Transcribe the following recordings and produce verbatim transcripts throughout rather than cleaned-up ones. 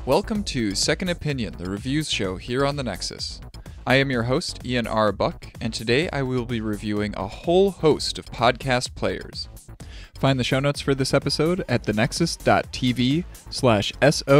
Welcome to Second Opinion, the reviews show here on the Nexus. I am your host, Ian R. Buck, and today I will be reviewing a whole host of podcast players. Find the show notes for this episode at thenexus.tv slash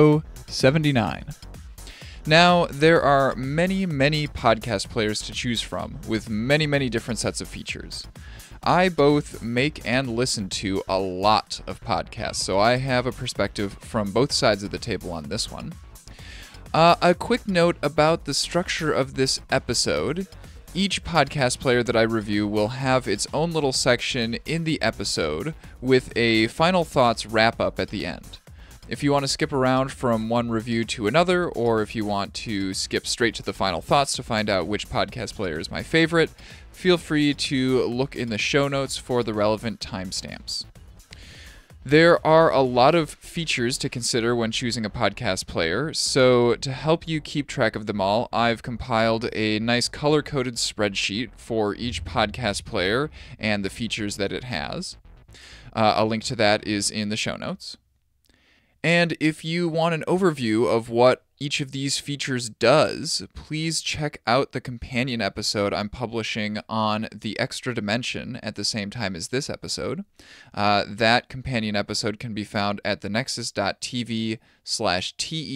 SO79. Now, there are many, many podcast players to choose from, with many, many different sets of features. I both make and listen to a lot of podcasts, so I have a perspective from both sides of the table on this one. Uh, a quick note about the structure of this episode. Each podcast player that I review will have its own little section in the episode with a final thoughts wrap-up at the end. If you want to skip around from one review to another, or if you want to skip straight to the final thoughts to find out which podcast player is my favorite, feel free to look in the show notes for the relevant timestamps. There are a lot of features to consider when choosing a podcast player, so to help you keep track of them all, I've compiled a nice color-coded spreadsheet for each podcast player and the features that it has. Uh, a link to that is in the show notes. And if you want an overview of what each of these features does, please check out the companion episode I'm publishing on the Extra Dimension at the same time as this episode. Uh, that companion episode can be found at thenexus.tv slash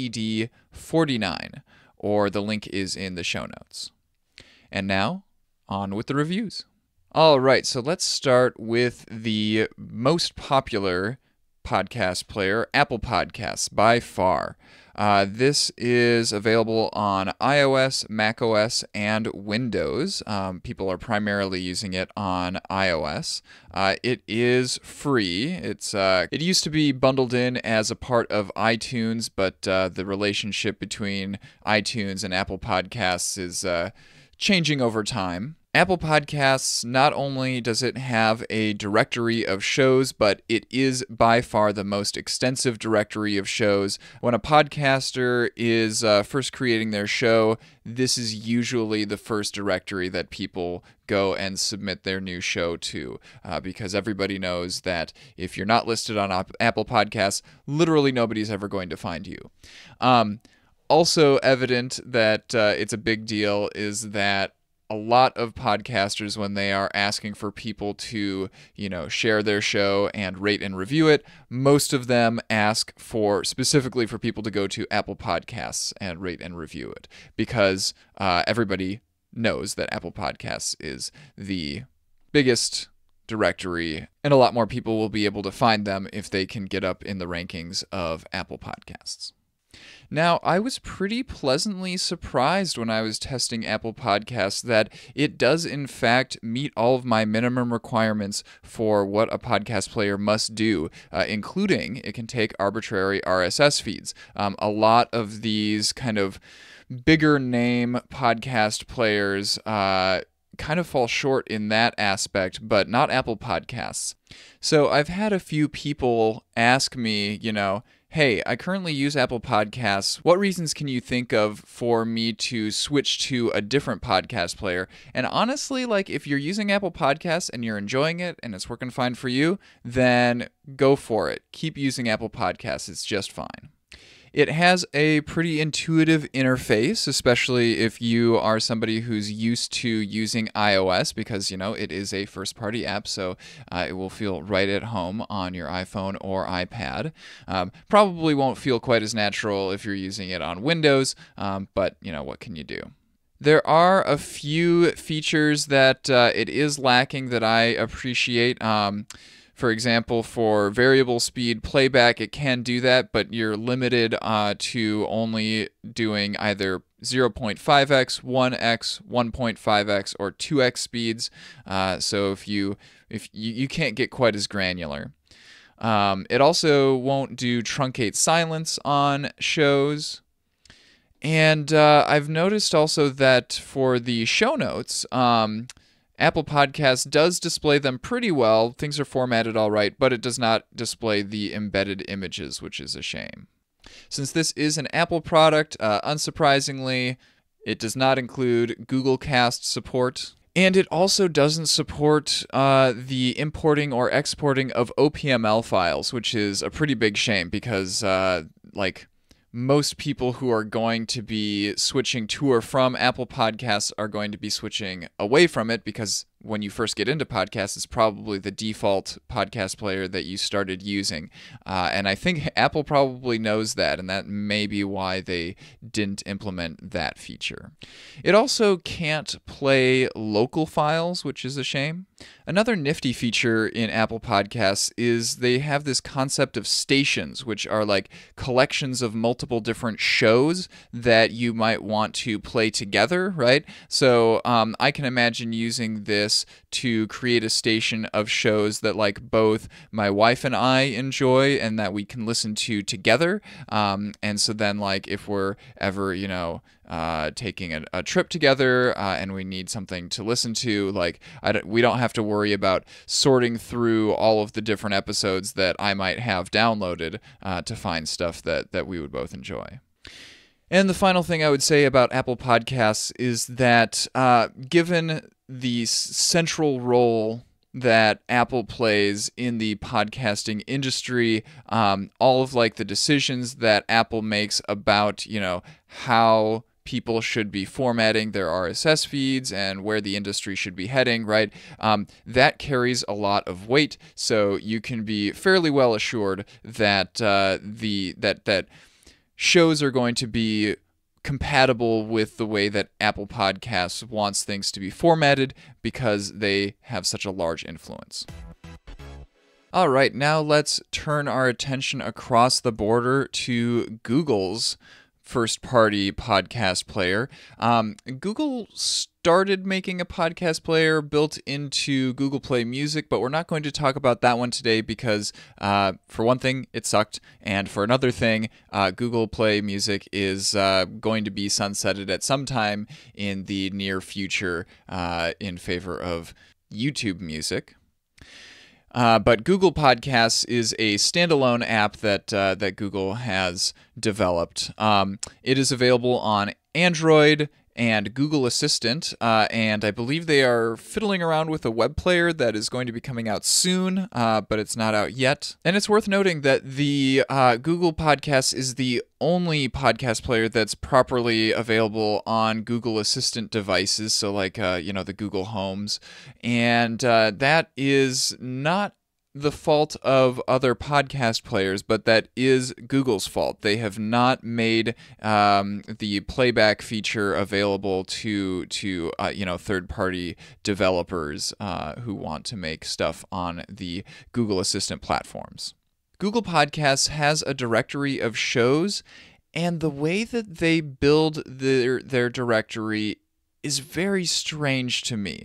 TED49, or the link is in the show notes. And now, on with the reviews. All right, so let's start with the most popular podcast player, Apple Podcasts, by far. Uh, this is available on iOS, macOS, and Windows. Um, people are primarily using it on iOS. Uh, it is free. It's uh, it used to be bundled in as a part of iTunes, but uh, the relationship between iTunes and Apple Podcasts is uh, changing over time. Apple Podcasts, not only does it have a directory of shows, but it is by far the most extensive directory of shows. When a podcaster is uh, first creating their show, this is usually the first directory that people go and submit their new show to, uh, because everybody knows that if you're not listed on Apple Podcasts, literally nobody's ever going to find you. Um, also evident that uh, it's a big deal is that a lot of podcasters, when they are asking for people to, you know, share their show and rate and review it, most of them ask for, specifically for people to go to Apple Podcasts and rate and review it, because uh, everybody knows that Apple Podcasts is the biggest directory, and a lot more people will be able to find them if they can get up in the rankings of Apple Podcasts. Now, I was pretty pleasantly surprised when I was testing Apple Podcasts that it does in fact meet all of my minimum requirements for what a podcast player must do, uh, including it can take arbitrary R S S feeds. Um, a lot of these kind of bigger name podcast players uh, kind of fall short in that aspect, but not Apple Podcasts. So I've had a few people ask me, you know, hey, I currently use Apple Podcasts. What reasons can you think of for me to switch to a different podcast player? And honestly, like, if you're using Apple Podcasts and you're enjoying it and it's working fine for you, then go for it. Keep using Apple Podcasts. It's just fine. It has a pretty intuitive interface, especially if you are somebody who's used to using iOS, because, you know, it is a first-party app, so uh, it will feel right at home on your iPhone or iPad. Um, probably won't feel quite as natural if you're using it on Windows, um, but, you know, what can you do? There are a few features that uh, it is lacking that I appreciate. Um, For example, for variable speed playback, it can do that, but you're limited uh, to only doing either zero point five x, one x, one point five x, or two x speeds. Uh, so if you if you, you can't get quite as granular. Um, it also won't do truncate silence on shows. And uh, I've noticed also that for the show notes, um, Apple Podcasts does display them pretty well. Things are formatted all right, but it does not display the embedded images, which is a shame. Since this is an Apple product, uh, unsurprisingly, it does not include Google Cast support. And it also doesn't support uh, the importing or exporting of O P M L files, which is a pretty big shame because, uh, like, most people who are going to be switching to or from Apple Podcasts are going to be switching away from it, because when you first get into podcasts, it's probably the default podcast player that you started using. Uh, and I think Apple probably knows that, and that may be why they didn't implement that feature. It also can't play local files, which is a shame. Another nifty feature in Apple Podcasts is they have this concept of stations, which are like collections of multiple different shows that you might want to play together, right? So um, I can imagine using this to create a station of shows that like both my wife and I enjoy and that we can listen to together. Um, and so then like if we're ever, you know, uh, taking a, a trip together uh, and we need something to listen to, like I don't, we don't have to worry about sorting through all of the different episodes that I might have downloaded uh, to find stuff that, that we would both enjoy. And the final thing I would say about Apple Podcasts is that uh, given the central role that Apple plays in the podcasting industry, um, all of like the decisions that Apple makes about, you know, how people should be formatting their R S S feeds and where the industry should be heading, right? Um, that carries a lot of weight, so you can be fairly well assured that uh, the that that shows are going to be compatible with the way that Apple Podcasts wants things to be formatted because they have such a large influence. All right, now let's turn our attention across the border to Google's first-party podcast player. Um, Google started making a podcast player built into Google Play Music, but we're not going to talk about that one today because, uh, for one thing, it sucked, and for another thing, uh, Google Play Music is uh, going to be sunsetted at some time in the near future uh, in favor of YouTube Music. Uh, but Google Podcasts is a standalone app that uh, that Google has developed. Um, it is available on Android and Google Assistant, uh, and I believe they are fiddling around with a web player that is going to be coming out soon, uh, but it's not out yet. And it's worth noting that the uh, Google Podcasts is the only podcast player that's properly available on Google Assistant devices, so like, uh, you know, the Google Homes, and uh, that is not the fault of other podcast players, but that is Google's fault. They have not made um, the playback feature available to to uh, you know third-party developers uh, who want to make stuff on the Google Assistant platforms. Google Podcasts has a directory of shows, and the way that they build their their directory is very strange to me.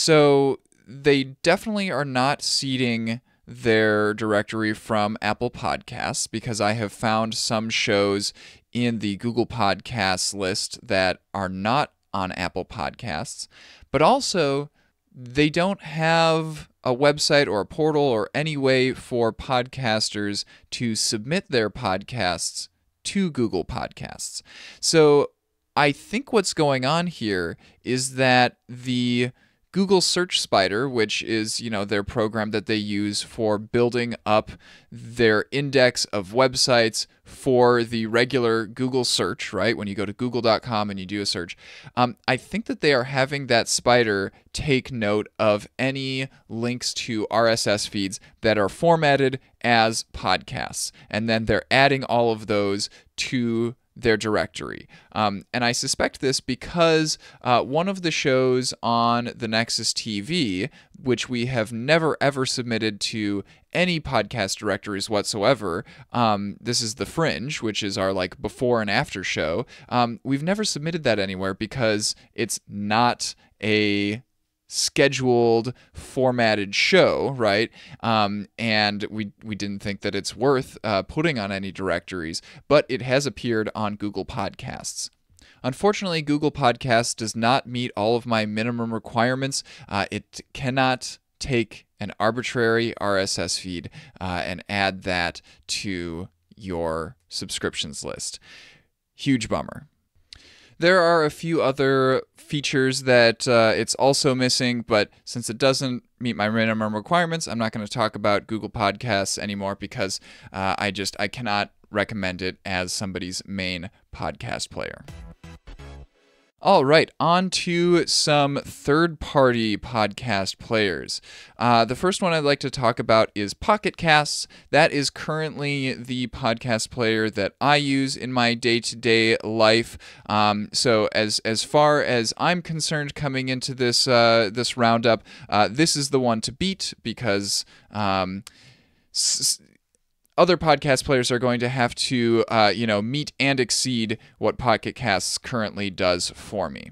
So they definitely are not seeding their directory from Apple Podcasts, because I have found some shows in the Google Podcasts list that are not on Apple Podcasts, but also they don't have a website or a portal or any way for podcasters to submit their podcasts to Google Podcasts. So I think what's going on here is that the Google Search Spider, which is, you know, their program that they use for building up their index of websites for the regular Google search, right? When you go to google dot com and you do a search, um, I think that they are having that spider take note of any links to R S S feeds that are formatted as podcasts, and then they're adding all of those to their directory. Um, and I suspect this because uh, one of the shows on the Nexus T V, which we have never ever submitted to any podcast directories whatsoever, um, this is The Fringe, which is our like before and after show. Um, we've never submitted that anywhere because it's not a scheduled, formatted show, right? Um, and we we didn't think that it's worth uh, putting on any directories, but it has appeared on Google Podcasts. Unfortunately, Google Podcasts does not meet all of my minimum requirements. Uh, it cannot take an arbitrary R S S feed uh, and add that to your subscriptions list. Huge bummer. There are a few other features that uh, it's also missing, but since it doesn't meet my minimum requirements. I'm not going to talk about Google Podcasts anymore because uh, I just I cannot recommend it as somebody's main podcast player. All right, on to some third-party podcast players. Uh, the first one I'd like to talk about is Pocket Casts. That is currently the podcast player that I use in my day-to-day life. Um, so as as far as I'm concerned, coming into this uh, this roundup, uh, this is the one to beat because. Um, s- Other podcast players are going to have to, uh, you know, meet and exceed what Pocket Casts currently does for me.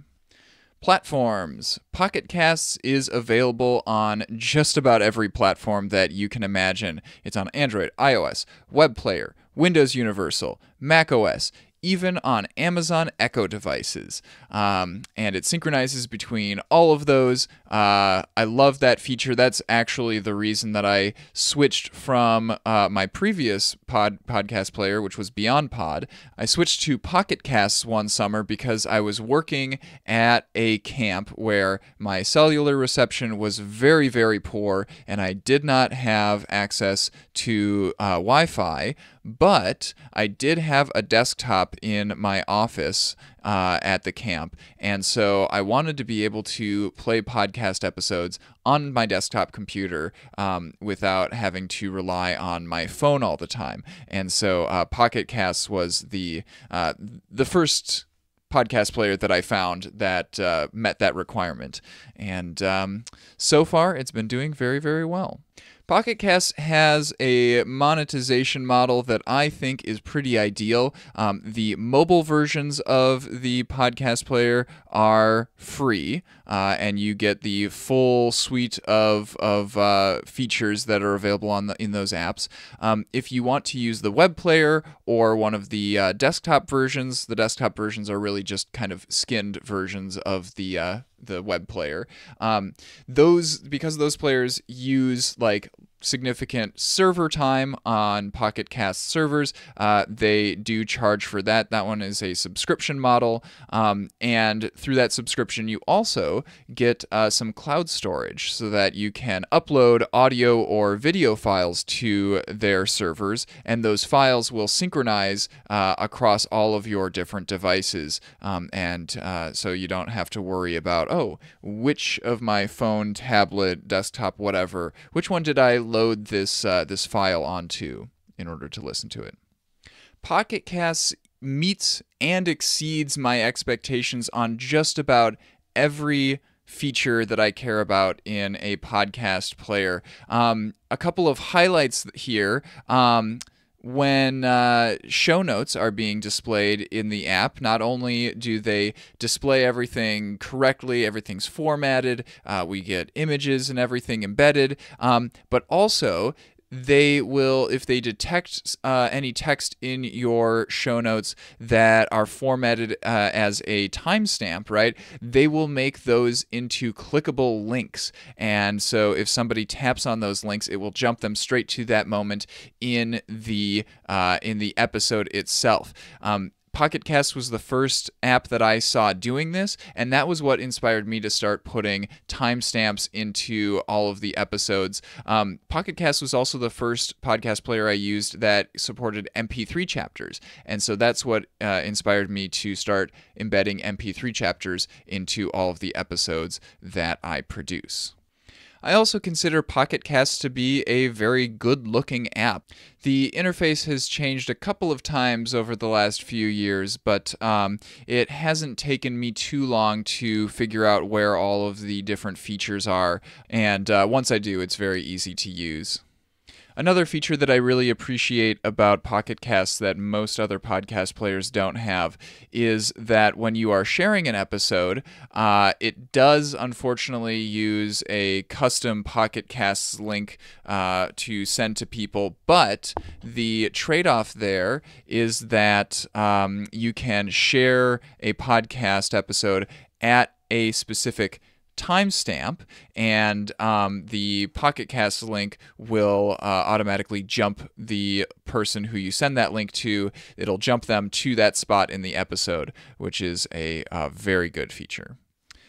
Platforms. Pocket Casts is available on just about every platform that you can imagine. It's on Android, iOS, Web Player, Windows Universal, macOS, even on Amazon Echo devices. Um, and it synchronizes between all of those. Uh, I love that feature. That's actually the reason that I switched from uh, my previous pod podcast player, which was Beyondpod. I switched to Pocket Casts one summer because I was working at a camp where my cellular reception was very, very poor, and I did not have access to uh, Wi-Fi. But I did have a desktop in my office uh, at the camp, and so I wanted to be able to play podcast episodes on my desktop computer um, without having to rely on my phone all the time. And so uh, Pocket Casts was the uh, the first podcast player that I found that uh, met that requirement. And um, so far, it's been doing very, very well. Pocket Casts has a monetization model that I think is pretty ideal. Um, the mobile versions of the podcast player are free, uh, and you get the full suite of of uh, features that are available on the, in those apps. Um, if you want to use the web player or one of the uh, desktop versions, the desktop versions are really just kind of skinned versions of the uh, the web player. Um, those because those players use like significant server time on Pocket Cast servers. Uh, they do charge for that. That one is a subscription model. Um, and through that subscription, you also get uh, some cloud storage so that you can upload audio or video files to their servers, and those files will synchronize uh, across all of your different devices. Um, and uh, so you don't have to worry about, oh, which of my phone, tablet, desktop, whatever, which one did I load this uh, this file onto in order to listen to it. Pocket Casts meets and exceeds my expectations on just about every feature that I care about in a podcast player. Um, a couple of highlights here. Um, When uh, show notes are being displayed in the app, not only do they display everything correctly, everything's formatted, uh, we get images and everything embedded, um, but also they will, if they detect uh, any text in your show notes that are formatted uh, as a timestamp, right, they will make those into clickable links. And so if somebody taps on those links, it will jump them straight to that moment in the uh, in the episode itself. Um, Pocket Cast was the first app that I saw doing this, and that was what inspired me to start putting timestamps into all of the episodes. Um, Pocket Cast was also the first podcast player I used that supported M P three chapters, and so that's what uh, inspired me to start embedding M P three chapters into all of the episodes that I produce. I also consider Pocket Cast to be a very good-looking app. The interface has changed a couple of times over the last few years, but um, it hasn't taken me too long to figure out where all of the different features are, and uh, once I do, it's very easy to use. Another feature that I really appreciate about Pocket Casts that most other podcast players don't have is that when you are sharing an episode, uh, it does unfortunately use a custom Pocket Casts link uh, to send to people, but the trade-off there is that um, you can share a podcast episode at a specific timestamp, and um, the Pocket Cast link will uh, automatically jump the person who you send that link to. It'll jump them to that spot in the episode, which is a uh, very good feature.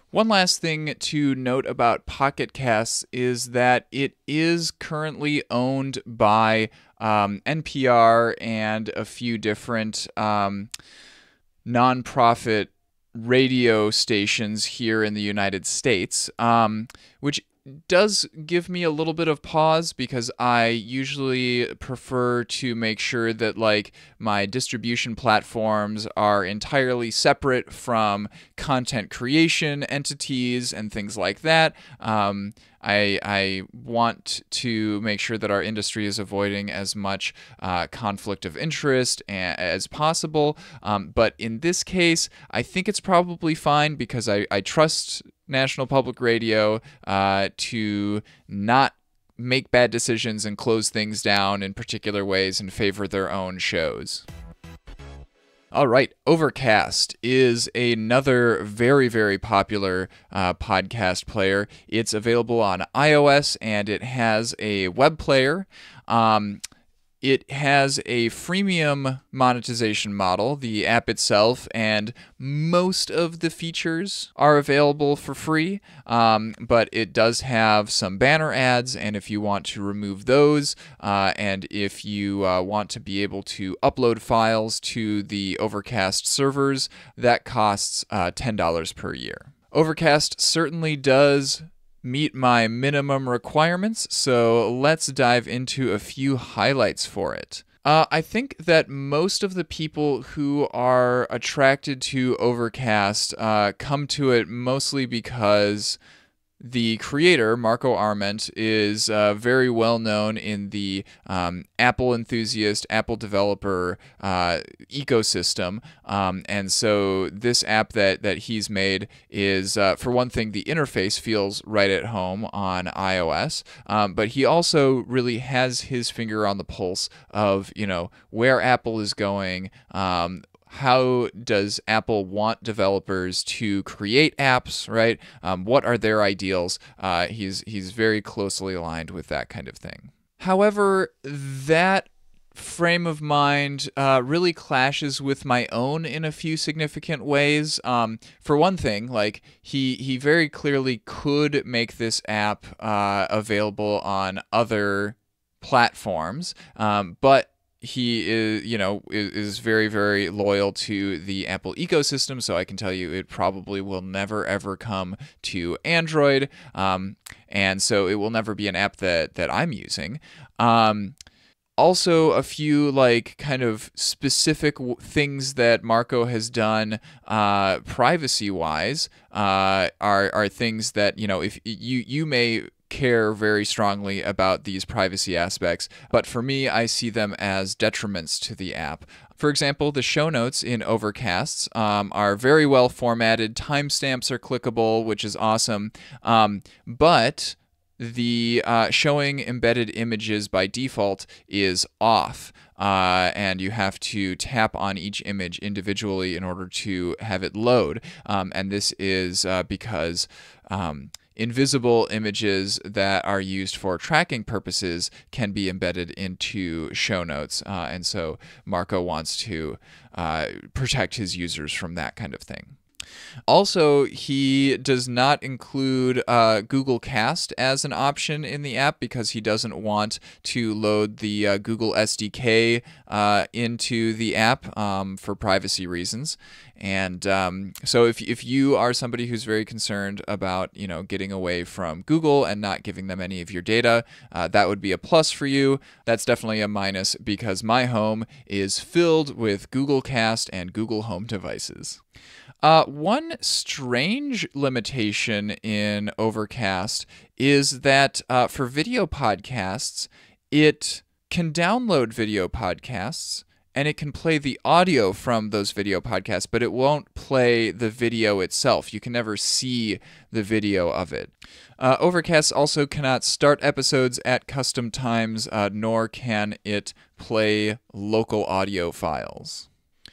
One last thing to note about Pocket Casts is that it is currently owned by um, N P R and a few different um, nonprofit radio stations here in the United States, um, which does give me a little bit of pause because I usually prefer to make sure that like my distribution platforms are entirely separate from content creation entities and things like that. Um, I, I want to make sure that our industry is avoiding as much uh, conflict of interest a- as possible. Um, but in this case, I think it's probably fine because I, I trust National Public Radio uh, to not make bad decisions and close things down in particular ways and favor their own shows. All right, Overcast is another very, very popular uh, podcast player. It's available on iOS and it has a web player. Um, It has a freemium monetization model, the app itself, and most of the features are available for free, um, but it does have some banner ads, and if you want to remove those, uh, and if you uh, want to be able to upload files to the Overcast servers, that costs uh, ten dollars per year. Overcast certainly does meet my minimum requirements, so let's dive into a few highlights for it. Uh, I think that most of the people who are attracted to Overcast uh, come to it mostly because the creator, Marco Arment, is uh, very well known in the um, Apple enthusiast, Apple developer uh, ecosystem. Um, and so this app that, that he's made is, uh, for one thing, the interface feels right at home on iOS. Um, but he also really has his finger on the pulse of, you know, where Apple is going, um, how does Apple want developers to create apps, right? Um, what are their ideals? Uh, he's he's very closely aligned with that kind of thing. However, that frame of mind uh, really clashes with my own in a few significant ways. Um, for one thing, like he he very clearly could make this app uh, available on other platforms, um, but he is, you know, is, is very, very loyal to the Apple ecosystem, so I can tell you it probably will never, ever come to Android, um, and so it will never be an app that, that I'm using. Um, also, a few, like, kind of specific w- things that Marco has done uh, privacy-wise uh, are, are things that, you know, if you, you may care very strongly about these privacy aspects, but for me, I see them as detriments to the app. For example, the show notes in Overcasts um, are very well formatted. Timestamps are clickable, which is awesome. Um, but the uh, showing embedded images by default is off. Uh, and you have to tap on each image individually in order to have it load. Um, and this is uh, because um, invisible images that are used for tracking purposes can be embedded into show notes. Uh, and so Marco wants to uh, protect his users from that kind of thing. Also, he does not include uh, Google Cast as an option in the app because he doesn't want to load the uh, Google S D K uh, into the app um, for privacy reasons. And um, so if if you are somebody who's very concerned about, you know, getting away from Google and not giving them any of your data, uh, that would be a plus for you. That's definitely a minus because my home is filled with Google Cast and Google Home devices. Uh, one strange limitation in Overcast is that uh, for video podcasts, it can download video podcasts and it can play the audio from those video podcasts, but it won't play the video itself. You can never see the video of it. Uh, Overcast also cannot start episodes at custom times, uh, nor can it play local audio files.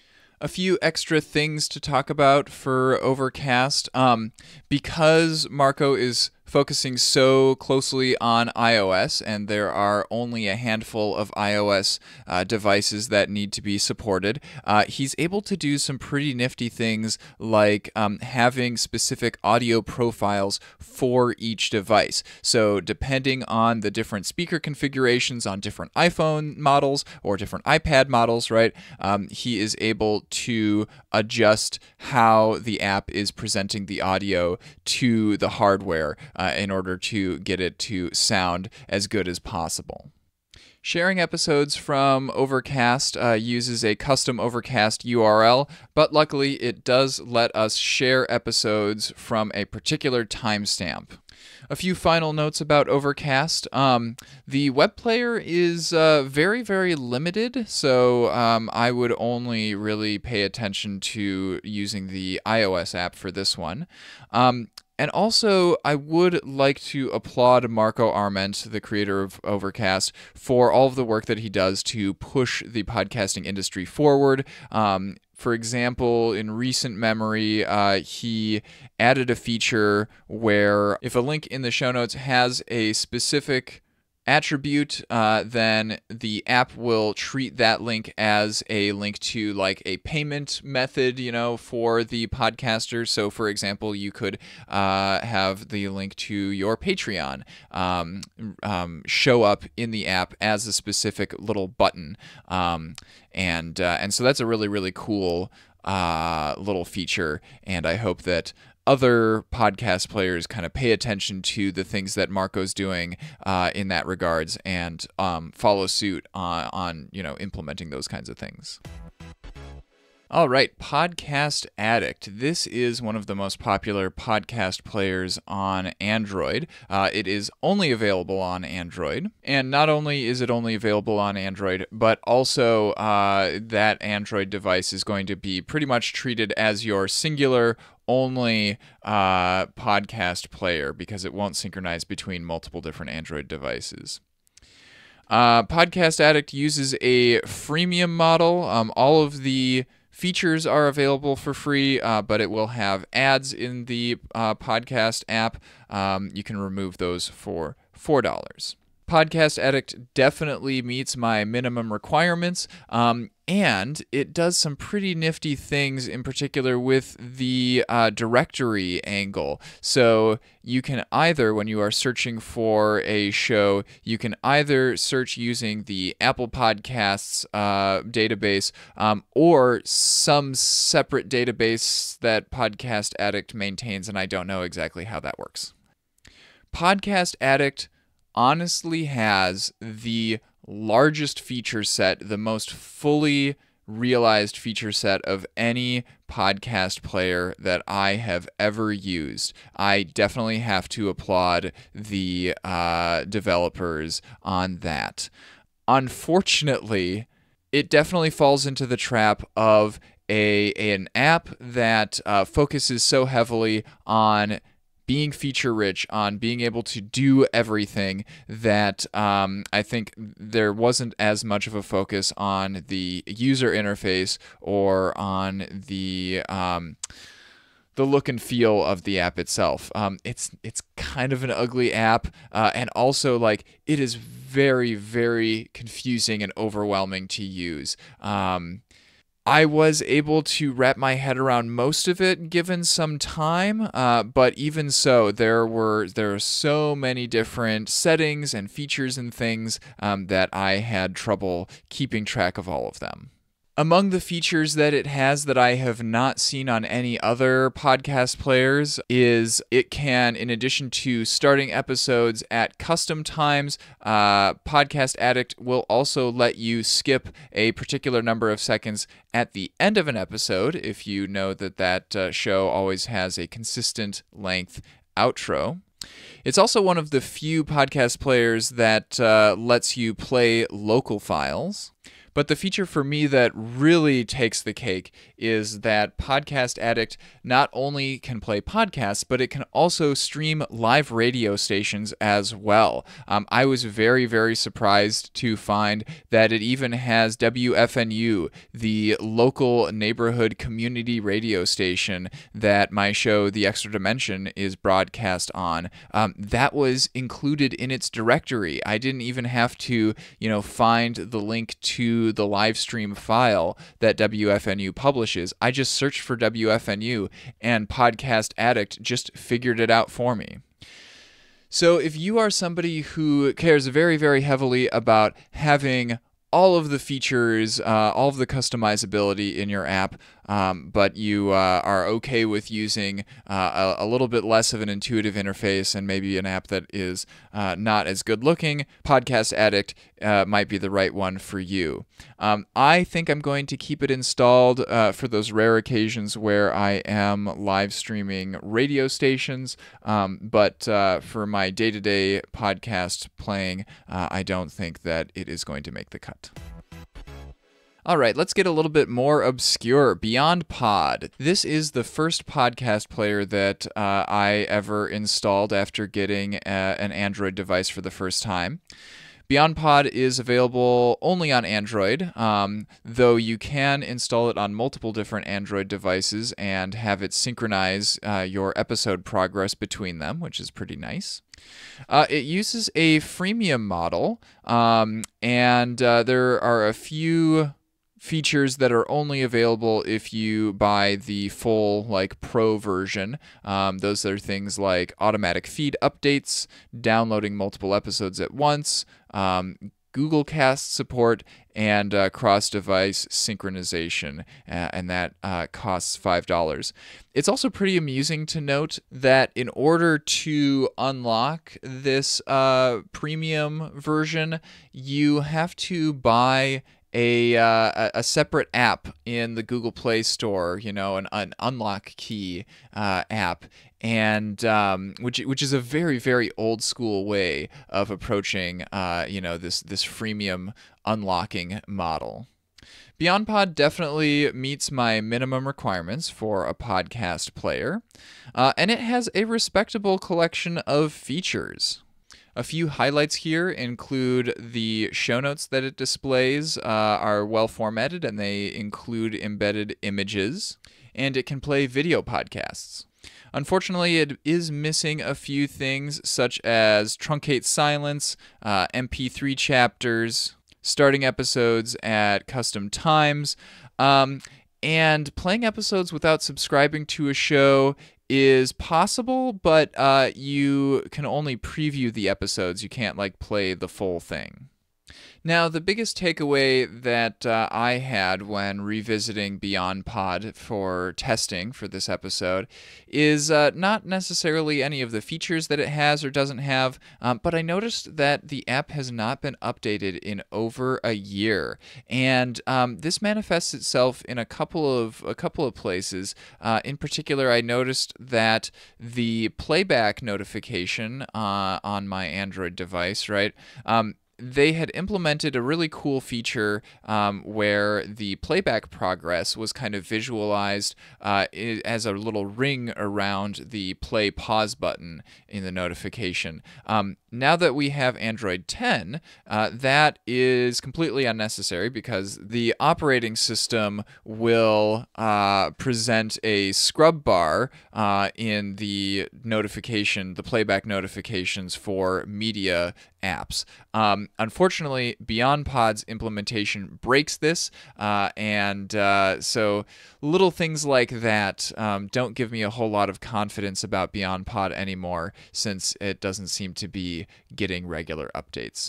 A few extra things to talk about for Overcast. Um, because Marco is focusing so closely on iOS, and there are only a handful of iOS uh, devices that need to be supported, uh, he's able to do some pretty nifty things like um, having specific audio profiles for each device. So depending on the different speaker configurations on different iPhone models or different iPad models, right, um, he is able to adjust how the app is presenting the audio to the hardware uh, in order to get it to sound as good as possible. Sharing episodes from Overcast uh, uses a custom Overcast U R L, but luckily it does let us share episodes from a particular timestamp. A few final notes about Overcast. Um, the web player is uh, very, very limited, so um, I would only really pay attention to using the iOS app for this one. Um, And also, I would like to applaud Marco Arment, the creator of Overcast, for all of the work that he does to push the podcasting industry forward. Um, for example, in recent memory, uh, he added a feature where if a link in the show notes has a specific attribute, uh, then the app will treat that link as a link to like a payment method, you know, for the podcaster. So, for example, you could uh, have the link to your Patreon um, um, show up in the app as a specific little button, um, and uh, and so that's a really really cool uh, little feature, and I hope that other podcast players kind of pay attention to the things that Marco's doing uh, in that regards and um, follow suit on, on, you know, implementing those kinds of things. All right, Podcast Addict. This is one of the most popular podcast players on Android. Uh, it is only available on Android. And not only is it only available on Android, but also uh, that Android device is going to be pretty much treated as your singular only uh, podcast player because it won't synchronize between multiple different Android devices. Uh, Podcast Addict uses a freemium model. Um, all of the features are available for free, uh, but it will have ads in the uh, podcast app. Um, you can remove those for four dollars. Podcast Addict definitely meets my minimum requirements, um, and it does some pretty nifty things, in particular with the uh, directory angle. So you can either, when you are searching for a show, you can either search using the Apple Podcasts uh, database um, or some separate database that Podcast Addict maintains, and I don't know exactly how that works. Podcast Addict honestly has the largest feature set, the most fully realized feature set of any podcast player that I have ever used. I definitely have to applaud the uh, developers on that. Unfortunately, it definitely falls into the trap of a an app that uh, focuses so heavily on being feature-rich, on being able to do everything, that um, I think there wasn't as much of a focus on the user interface or on the um, the look and feel of the app itself. Um, it's it's kind of an ugly app, uh, and also like it is very very confusing and overwhelming to use. Um, I was able to wrap my head around most of it given some time, uh, but even so, there were there are so many different settings and features and things um, that I had trouble keeping track of all of them. Among the features that it has that I have not seen on any other podcast players is it can, in addition to starting episodes at custom times, uh, Podcast Addict will also let you skip a particular number of seconds at the end of an episode if you know that that uh, show always has a consistent length outro. It's also one of the few podcast players that uh, lets you play local files. But the feature for me that really takes the cake is that Podcast Addict not only can play podcasts, but it can also stream live radio stations as well. Um, I was very, very surprised to find that it even has W F N U, the local neighborhood community radio station that my show, The Extra Dimension, is broadcast on. Um, that was included in its directory. I didn't even have to, you know, find the link to the live stream file that W F N U publishes. I just searched for W F N U and Podcast Addict just figured it out for me. So if you are somebody who cares very, very heavily about having all of the features, uh, all of the customizability in your app, um, but you uh, are okay with using uh, a, a little bit less of an intuitive interface and maybe an app that is uh, not as good looking, Podcast Addict uh, might be the right one for you. Um, I think I'm going to keep it installed uh, for those rare occasions where I am live streaming radio stations, um, but uh, for my day-to-day podcast playing, uh, I don't think that it is going to make the cut. All right, let's get a little bit more obscure. Beyondpod. This is the first podcast player that uh, I ever installed after getting a, an Android device for the first time. Beyondpod is available only on Android, um, though you can install it on multiple different Android devices and have it synchronize uh, your episode progress between them, which is pretty nice. Uh, it uses a freemium model, um, and uh, there are a few features that are only available if you buy the full, like, pro version. Um, those are things like automatic feed updates, downloading multiple episodes at once, um, Google Cast support, and uh, cross-device synchronization, uh, and that uh, costs five dollars. It's also pretty amusing to note that in order to unlock this uh, premium version, you have to buy A, uh, a separate app in the Google Play Store, you know, an, an unlock key uh, app, and um, which which is a very, very old school way of approaching, uh, you know, this this freemium unlocking model. Beyondpod definitely meets my minimum requirements for a podcast player, uh, and it has a respectable collection of features. A few highlights here include the show notes that it displays uh, are well formatted and they include embedded images, and it can play video podcasts. Unfortunately, it is missing a few things such as truncate silence, uh, M P three chapters, starting episodes at custom times, um, and playing episodes without subscribing to a show is possible, but uh, you can only preview the episodes. You can't, like, play the full thing. Now, the biggest takeaway that uh, I had when revisiting Beyondpod for testing for this episode is uh, not necessarily any of the features that it has or doesn't have, um, but I noticed that the app has not been updated in over a year, and um, this manifests itself in a couple of a couple of places. Uh, in particular, I noticed that the playback notification uh, on my Android device, right? Um, They had implemented a really cool feature um, where the playback progress was kind of visualized uh, as a little ring around the play pause button in the notification. Um, now that we have Android ten, uh, that is completely unnecessary because the operating system will uh, present a scrub bar uh, in the notification, the playback notifications for media apps. Um, unfortunately, Beyondpod's implementation breaks this, uh, and uh, so little things like that um, don't give me a whole lot of confidence about Beyondpod anymore, since it doesn't seem to be getting regular updates.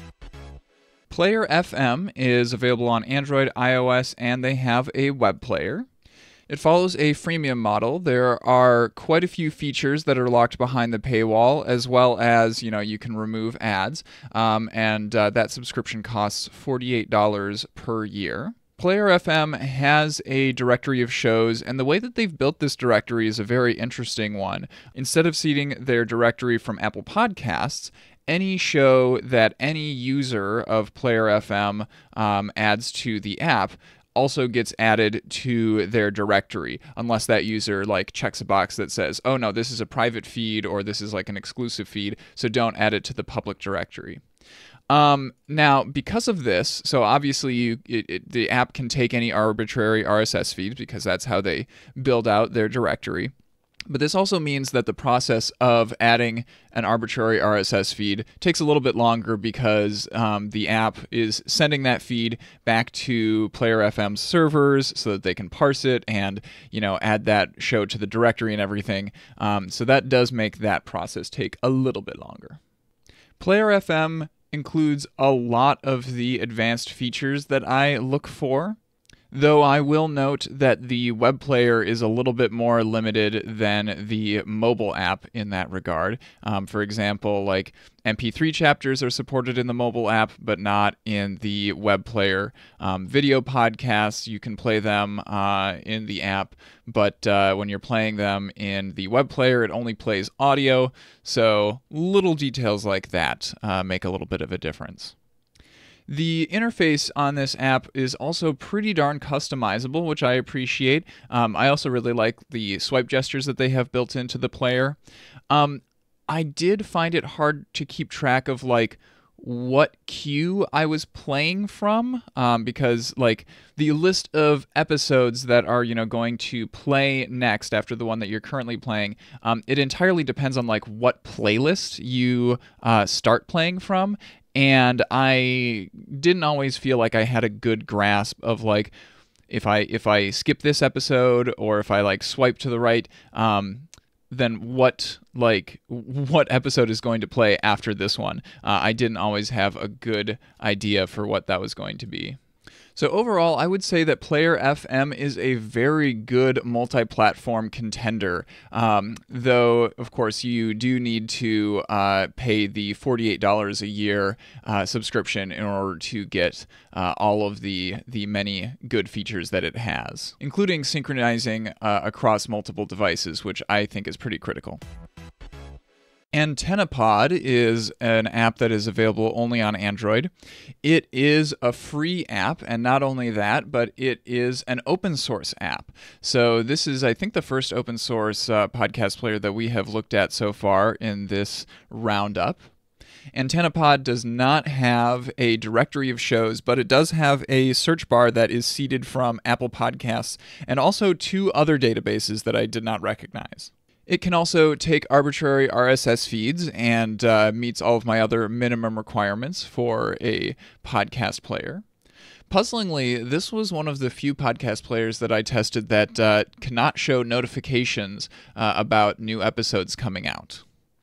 PlayerFM is available on Android, iOS, and they have a web player. It follows a freemium model. There are quite a few features that are locked behind the paywall, as well as, you know, you can remove ads, um, and uh, that subscription costs forty-eight dollars per year. PlayerFM has a directory of shows, and the way that they've built this directory is a very interesting one. Instead of seeding their directory from Apple Podcasts, any show that any user of PlayerFM um, adds to the app also gets added to their directory, unless that user like checks a box that says, oh no, this is a private feed or this is like an exclusive feed, so don't add it to the public directory. Um, now, because of this, so obviously you, it, it, the app can take any arbitrary R S S feeds because that's how they build out their directory. But this also means that the process of adding an arbitrary R S S feed takes a little bit longer because um, the app is sending that feed back to PlayerFM's servers so that they can parse it and, you know, add that show to the directory and everything. Um, so that does make that process take a little bit longer. PlayerFM includes a lot of the advanced features that I look for, though I will note that the web player is a little bit more limited than the mobile app in that regard. Um, for example, like M P three chapters are supported in the mobile app, but not in the web player. Um, video podcasts, you can play them uh, in the app, but uh, when you're playing them in the web player, it only plays audio. So little details like that uh, make a little bit of a difference. The interface on this app is also pretty darn customizable, which I appreciate. Um, I also really like the swipe gestures that they have built into the player. Um, I did find it hard to keep track of like what queue I was playing from, um, because like the list of episodes that are, you know, going to play next after the one that you're currently playing, um, it entirely depends on like what playlist you uh, start playing from. And I didn't always feel like I had a good grasp of like if I if I skip this episode or if I like swipe to the right, um, then what like what episode is going to play after this one? Uh, I didn't always have a good idea for what that was going to be. So overall, I would say that PlayerFM is a very good multi-platform contender, um, though, of course, you do need to uh, pay the forty-eight dollars a year uh, subscription in order to get uh, all of the, the many good features that it has, including synchronizing uh, across multiple devices, which I think is pretty critical. AntennaPod is an app that is available only on Android. It is a free app, and not only that, but it is an open source app. So this is, I think, the first open source uh, podcast player that we have looked at so far in this Roundup. AntennaPod does not have a directory of shows, but it does have a search bar that is seeded from Apple Podcasts and also two other databases that I did not recognize. It can also take arbitrary R S S feeds and uh, meets all of my other minimum requirements for a podcast player. Puzzlingly, this was one of the few podcast players that I tested that uh, cannot show notifications uh, about new episodes coming out.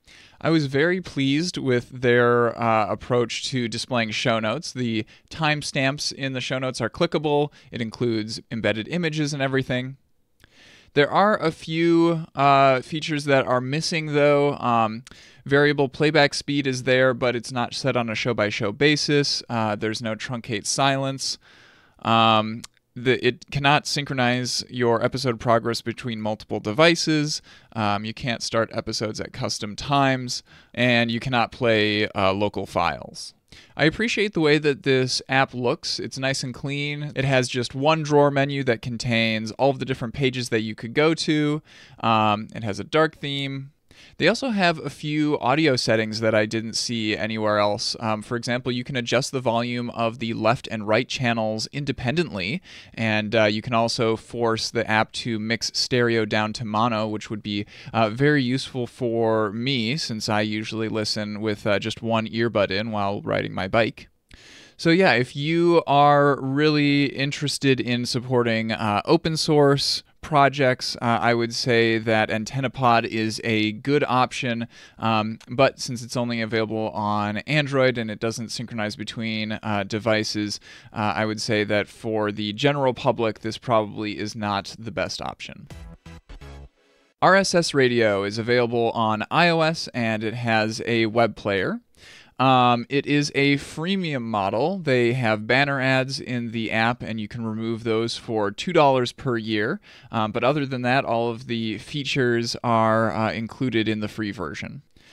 I was very pleased with their uh, approach to displaying show notes. The timestamps in the show notes are clickable. It includes embedded images and everything. There are a few uh, features that are missing, though. Um, variable playback speed is there, but it's not set on a show-by-show basis. Uh, there's no truncate silence. Um, the, it cannot synchronize your episode progress between multiple devices. Um, you can't start episodes at custom times, and you cannot play uh, local files. I appreciate the way that this app looks. It's nice and clean. It has just one drawer menu that contains all of the different pages that you could go to. Um, it has a dark theme. They also have a few audio settings that I didn't see anywhere else. Um, for example, you can adjust the volume of the left and right channels independently, and uh, you can also force the app to mix stereo down to mono, which would be uh, very useful for me since I usually listen with uh, just one earbud in while riding my bike. So yeah, if you are really interested in supporting uh, open source projects, uh, I would say that AntennaPod is a good option, um, but since it's only available on Android and it doesn't synchronize between uh, devices, uh, I would say that for the general public, this probably is not the best option. RSSRadio is available on iOS and it has a web player. Um, it is a freemium model. They have banner ads in the app, and you can remove those for two dollars per year. Um, but other than that, all of the features are uh, included in the free version.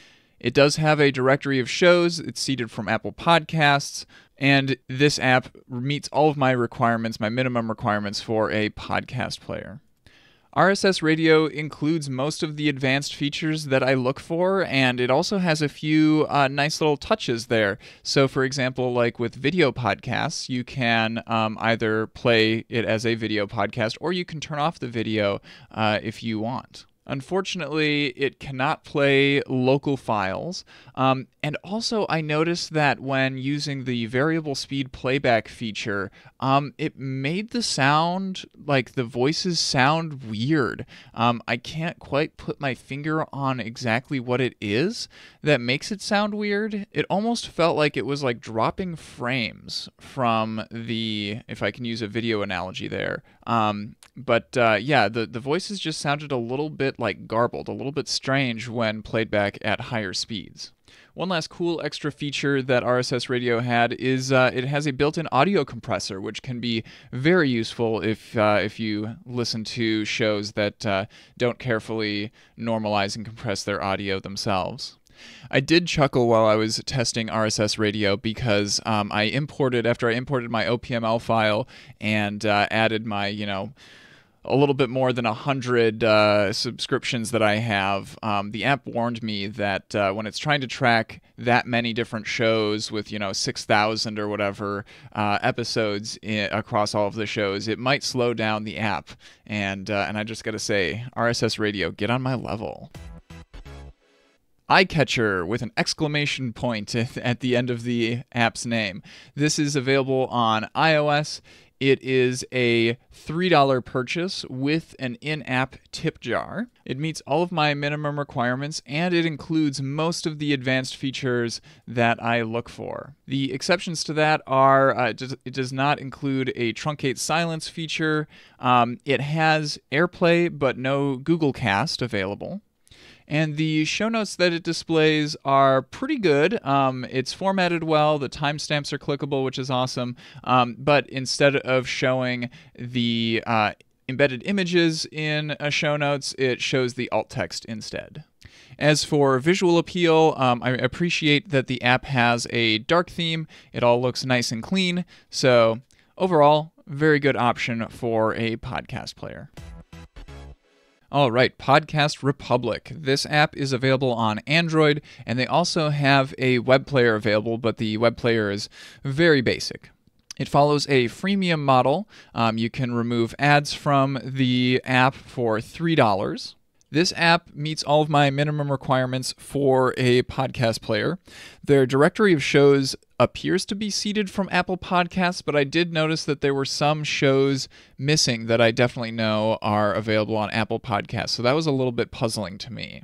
It does have a directory of shows. It's seeded from Apple Podcasts, and this app meets all of my requirements, my minimum requirements for a podcast player. RSSRadio includes most of the advanced features that I look for, and it also has a few uh, nice little touches there. So, for example, like with video podcasts, you can um, either play it as a video podcast, or you can turn off the video uh, if you want. Unfortunately, it cannot play local files. Um, and also, I noticed that when using the variable speed playback feature, um, it made the sound, like the voices sound weird. Um, I can't quite put my finger on exactly what it is that makes it sound weird. It almost felt like it was like dropping frames from the, if I can use a video analogy there. Um, but uh, yeah, the, the voices just sounded a little bit like garbled, a little bit strange when played back at higher speeds. One last cool extra feature that RSSRadio had is uh, it has a built-in audio compressor, which can be very useful if uh, if you listen to shows that uh, don't carefully normalize and compress their audio themselves. I did chuckle while I was testing RSSRadio because um, I imported, after I imported my O P M L file and uh, added my, you know, a little bit more than one hundred uh, subscriptions that I have, um, the app warned me that uh, when it's trying to track that many different shows with, you know, six thousand or whatever uh, episodes in, across all of the shows, it might slow down the app. And, uh, and I just got to say, RSSRadio, get on my level. iCatcher with an exclamation point at the end of the app's name. This is available on iOS. It is a three dollar purchase with an in-app tip jar. It meets all of my minimum requirements, and it includes most of the advanced features that I look for. The exceptions to that are uh, it does not include a truncate silence feature. Um, it has AirPlay, but no Google Cast available. And the show notes that it displays are pretty good. Um, it's formatted well. The timestamps are clickable, which is awesome. Um, but instead of showing the uh, embedded images in a show notes, it shows the alt text instead. As for visual appeal, um, I appreciate that the app has a dark theme. It all looks nice and clean. So overall, very good option for a podcast player. All right, Podcast Republic. This app is available on Android, and they also have a web player available, but the web player is very basic. It follows a freemium model. Um, you can remove ads from the app for three dollars. This app meets all of my minimum requirements for a podcast player. Their directory of shows appears to be seeded from Apple Podcasts, but I did notice that there were some shows missing that I definitely know are available on Apple Podcasts, so that was a little bit puzzling to me.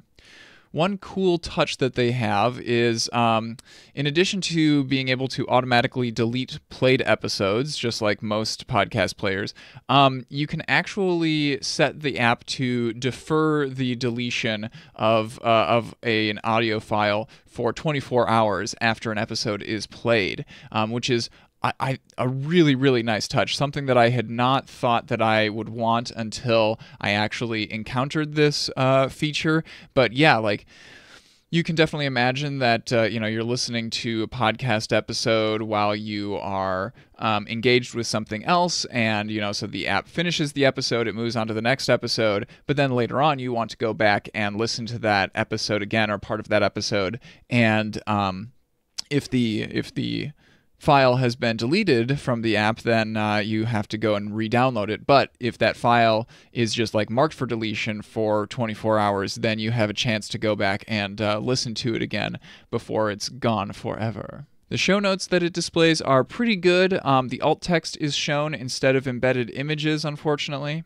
One cool touch that they have is, um, in addition to being able to automatically delete played episodes, just like most podcast players, um, you can actually set the app to defer the deletion of uh, of a, an audio file for twenty-four hours after an episode is played, um, which is I, I, a really, really nice touch, something that I had not thought that I would want until I actually encountered this uh, feature. But yeah, like, you can definitely imagine that, uh, you know, you're listening to a podcast episode while you are um, engaged with something else, and, you know, so the app finishes the episode, it moves on to the next episode, but then later on you want to go back and listen to that episode again, or part of that episode, and um, if the if the file has been deleted from the app, then uh, you have to go and re-download it. But if that file is just like marked for deletion for twenty-four hours, then you have a chance to go back and uh, listen to it again before it's gone forever. The show notes that it displays are pretty good. Um, the alt text is shown instead of embedded images, unfortunately.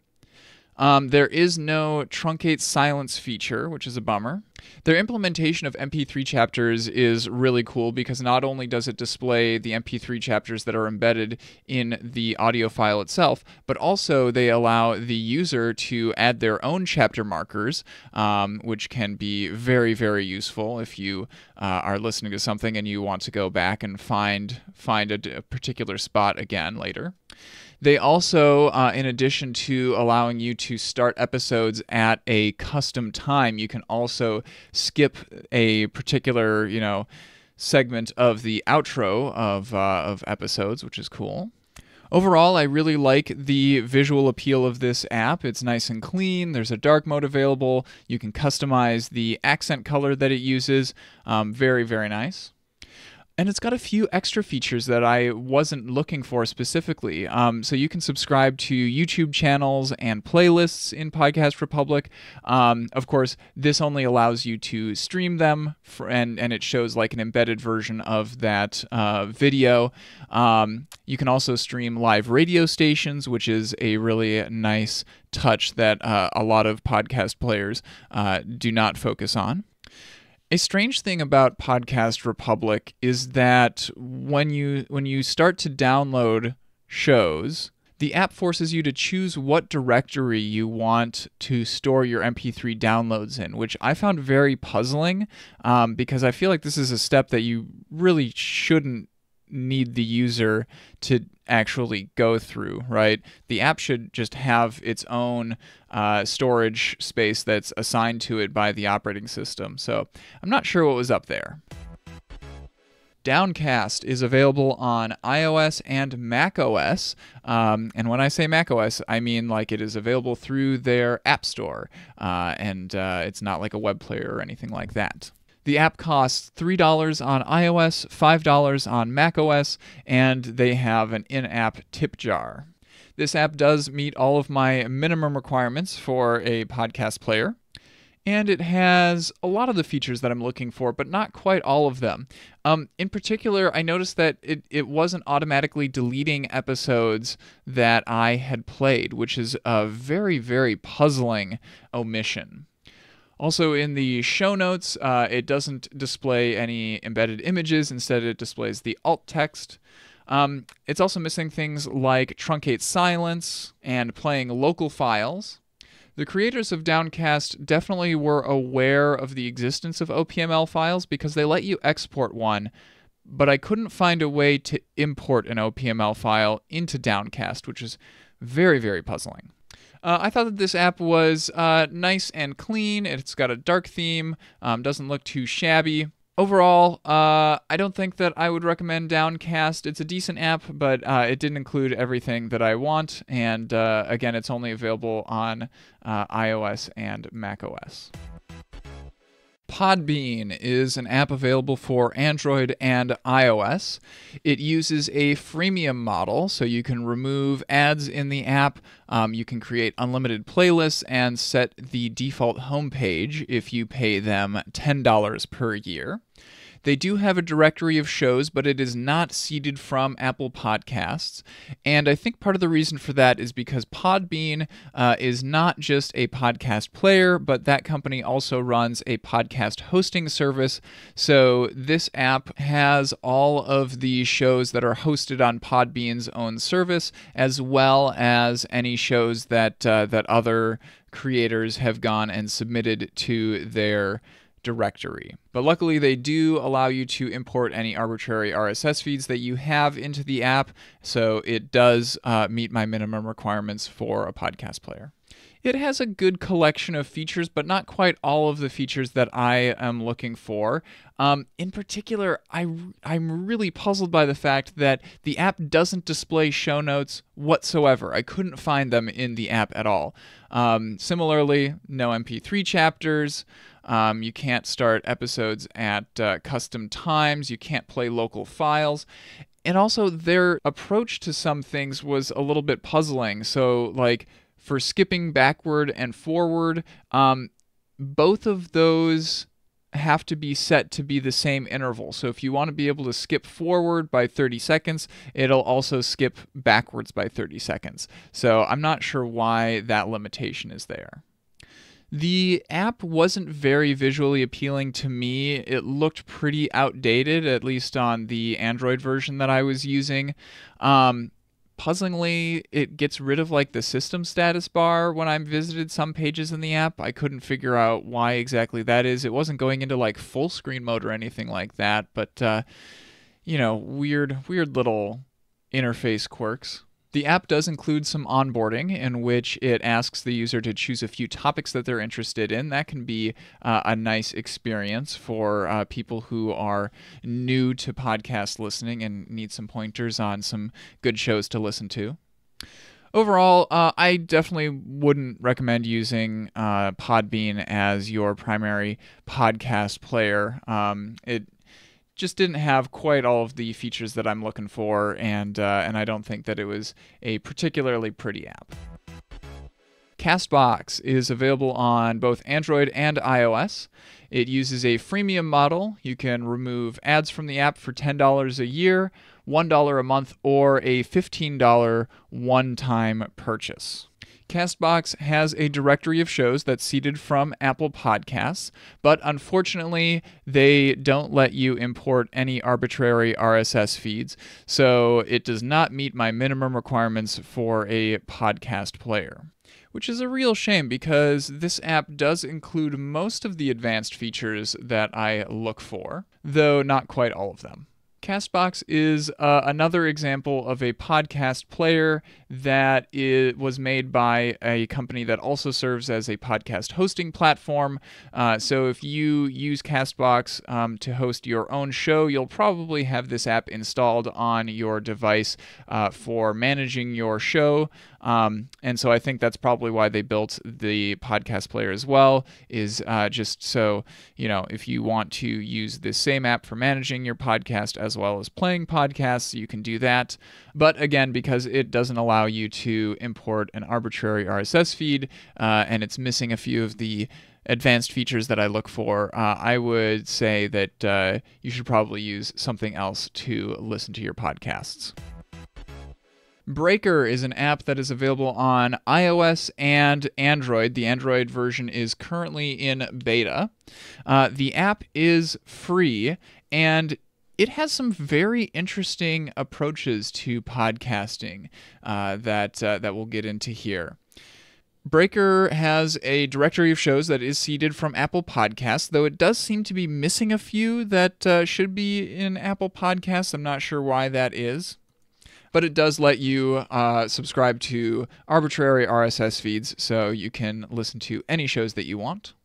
Um, there is no truncate silence feature, which is a bummer. Their implementation of M P three chapters is really cool because not only does it display the M P three chapters that are embedded in the audio file itself, but also they allow the user to add their own chapter markers, um, which can be very, very useful if you uh, are listening to something and you want to go back and find, find a, a particular spot again later. They also, uh, in addition to allowing you to start episodes at a custom time, you can also skip a particular, you know, segment of the outro of uh, of episodes, which is cool. Overall, I really like the visual appeal of this app. It's nice and clean. There's a dark mode available. You can customize the accent color that it uses. Um, very, very nice. And it's got a few extra features that I wasn't looking for specifically. Um, so you can subscribe to YouTube channels and playlists in Podcast Republic. Um, of course, this only allows you to stream them, for, and, and it shows like an embedded version of that uh, video. Um, you can also stream live radio stations, which is a really nice touch that uh, a lot of podcast players uh, do not focus on. A strange thing about Podcast Republic is that when you when you start to download shows, the app forces you to choose what directory you want to store your M P three downloads in, which I found very puzzling um, because I feel like this is a step that you really shouldn't need the user to actually go through, right? The app should just have its own uh, storage space that's assigned to it by the operating system. So I'm not sure what was up there. Downcast is available on iOS and macOS. Um, and when I say macOS, I mean like it is available through their App Store. Uh, and uh, it's not like a web player or anything like that. The app costs three dollars on iOS, five dollars on macOS, and they have an in-app tip jar. This app does meet all of my minimum requirements for a podcast player, and it has a lot of the features that I'm looking for, but not quite all of them. Um, in particular, I noticed that it, it wasn't automatically deleting episodes that I had played, which is a very, very puzzling omission. Also, in the show notes, uh, it doesn't display any embedded images. Instead, it displays the alt text. Um, it's also missing things like truncate silence and playing local files. The creators of Downcast definitely were aware of the existence of O P M L files because they let you export one, but I couldn't find a way to import an O P M L file into Downcast, which is very, very puzzling. Uh, I thought that this app was uh, nice and clean. It's got a dark theme, um, doesn't look too shabby. Overall, uh, I don't think that I would recommend Downcast. It's a decent app, but uh, it didn't include everything that I want. And uh, again, it's only available on uh, iOS and macOS. Podbean is an app available for Android and iOS. It uses a freemium model, so you can remove ads in the app. Um, you can create unlimited playlists and set the default homepage if you pay them ten dollars per year. They do have a directory of shows, but it is not seeded from Apple Podcasts. And I think part of the reason for that is because Podbean uh, is not just a podcast player, but that company also runs a podcast hosting service. So this app has all of the shows that are hosted on Podbean's own service, as well as any shows that uh, that other creators have gone and submitted to their directory. But luckily they do allow you to import any arbitrary R S S feeds that you have into the app, so it does uh, meet my minimum requirements for a podcast player. It has a good collection of features, but not quite all of the features that I am looking for. Um, in particular, I, I'm really puzzled by the fact that the app doesn't display show notes whatsoever. I couldn't find them in the app at all. Um, similarly, no M P three chapters. Um, you can't start episodes at uh, custom times. You can't play local files. And also, their approach to some things was a little bit puzzling. So, like, for skipping backward and forward, um, both of those have to be set to be the same interval. So if you want to be able to skip forward by thirty seconds, it'll also skip backwards by thirty seconds. So I'm not sure why that limitation is there. The app wasn't very visually appealing to me. It looked pretty outdated, at least on the Android version that I was using. Um, puzzlingly, it gets rid of like the system status bar when I visited some pages in the app. I couldn't figure out why exactly that is. It wasn't going into like full screen mode or anything like that, but uh, you know, weird, weird little interface quirks. The app does include some onboarding in which it asks the user to choose a few topics that they're interested in. That can be uh, a nice experience for uh, people who are new to podcast listening and need some pointers on some good shows to listen to. Overall, uh, I definitely wouldn't recommend using uh, Podbean as your primary podcast player. Um, it just didn't have quite all of the features that I'm looking for, and uh, and I don't think that it was a particularly pretty app. Castbox is available on both Android and iOS. It uses a freemium model. You can remove ads from the app for ten dollars a year, one dollar a month, or a fifteen dollars one-time purchase. Castbox has a directory of shows that's seeded from Apple Podcasts, but unfortunately, they don't let you import any arbitrary R S S feeds, so it does not meet my minimum requirements for a podcast player. Which is a real shame because this app does include most of the advanced features that I look for, though not quite all of them. Castbox is uh, another example of a podcast player that is, was made by a company that also serves as a podcast hosting platform. Uh, so if you use Castbox um, to host your own show, you'll probably have this app installed on your device uh, for managing your show. Um, and so I think that's probably why they built the podcast player as well, is uh, just so, you know, if you want to use this same app for managing your podcast as well as playing podcasts, you can do that. But again, because it doesn't allow you to import an arbitrary R S S feed, uh, and it's missing a few of the advanced features that I look for, uh, I would say that uh, you should probably use something else to listen to your podcasts. Breaker is an app that is available on iOS and Android. The Android version is currently in beta. Uh, the app is free, and it has some very interesting approaches to podcasting uh, that uh, that we'll get into here. Breaker has a directory of shows that is seeded from Apple Podcasts, though it does seem to be missing a few that uh, should be in Apple Podcasts. I'm not sure why that is. But it does let you uh, subscribe to arbitrary R S S feeds, so you can listen to any shows that you want.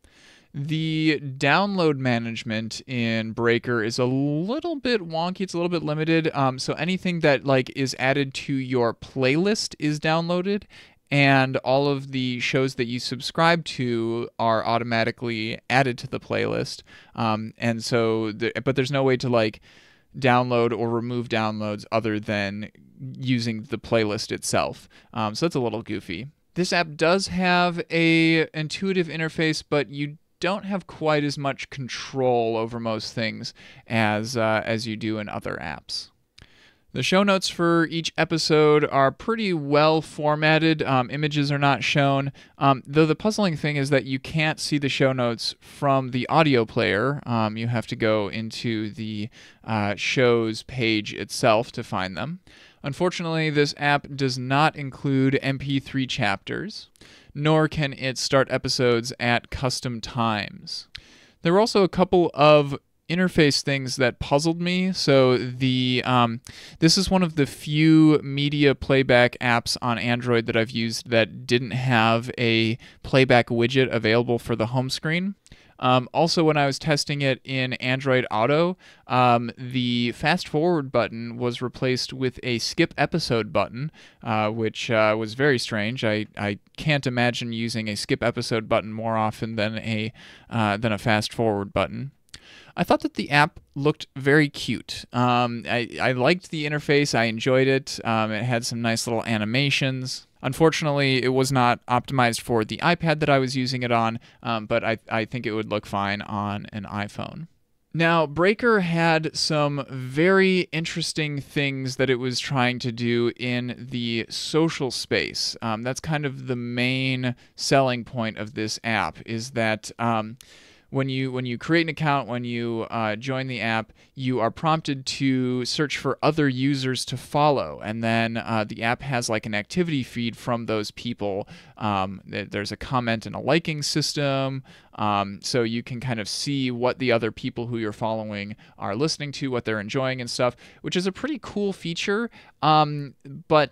The download management in Breaker is a little bit wonky. It's a little bit limited. Um, so anything that like is added to your playlist is downloaded, and all of the shows that you subscribe to are automatically added to the playlist. Um, and so, the, but there's no way to like download or remove downloads other than using the playlist itself. Um, so that's a little goofy. This app does have a intuitive interface, but you don't have quite as much control over most things as uh, as you do in other apps. The show notes for each episode are pretty well formatted. Um, images are not shown, um, though the puzzling thing is that you can't see the show notes from the audio player. Um, you have to go into the uh, show's page itself to find them. Unfortunately, this app does not include M P three chapters, nor can it start episodes at custom times. There were also a couple of interface things that puzzled me. So the um, this is one of the few media playback apps on Android that I've used that didn't have a playback widget available for the home screen. Um, also, when I was testing it in Android Auto, um, the fast forward button was replaced with a skip episode button, uh, which uh, was very strange. I, I can't imagine using a skip episode button more often than a uh, than a fast forward button. I thought that the app looked very cute. Um, I, I liked the interface. I enjoyed it. Um, it had some nice little animations. Unfortunately, it was not optimized for the iPad that I was using it on, um, but I, I think it would look fine on an iPhone. Now, Breaker had some very interesting things that it was trying to do in the social space. Um, that's kind of the main selling point of this app, is that um, When you when you create an account, when you uh, join the app, you are prompted to search for other users to follow, and then uh, the app has like an activity feed from those people. Um, there's a comment and a liking system, um, so you can kind of see what the other people who you're following are listening to, what they're enjoying and stuff, which is a pretty cool feature. Um, but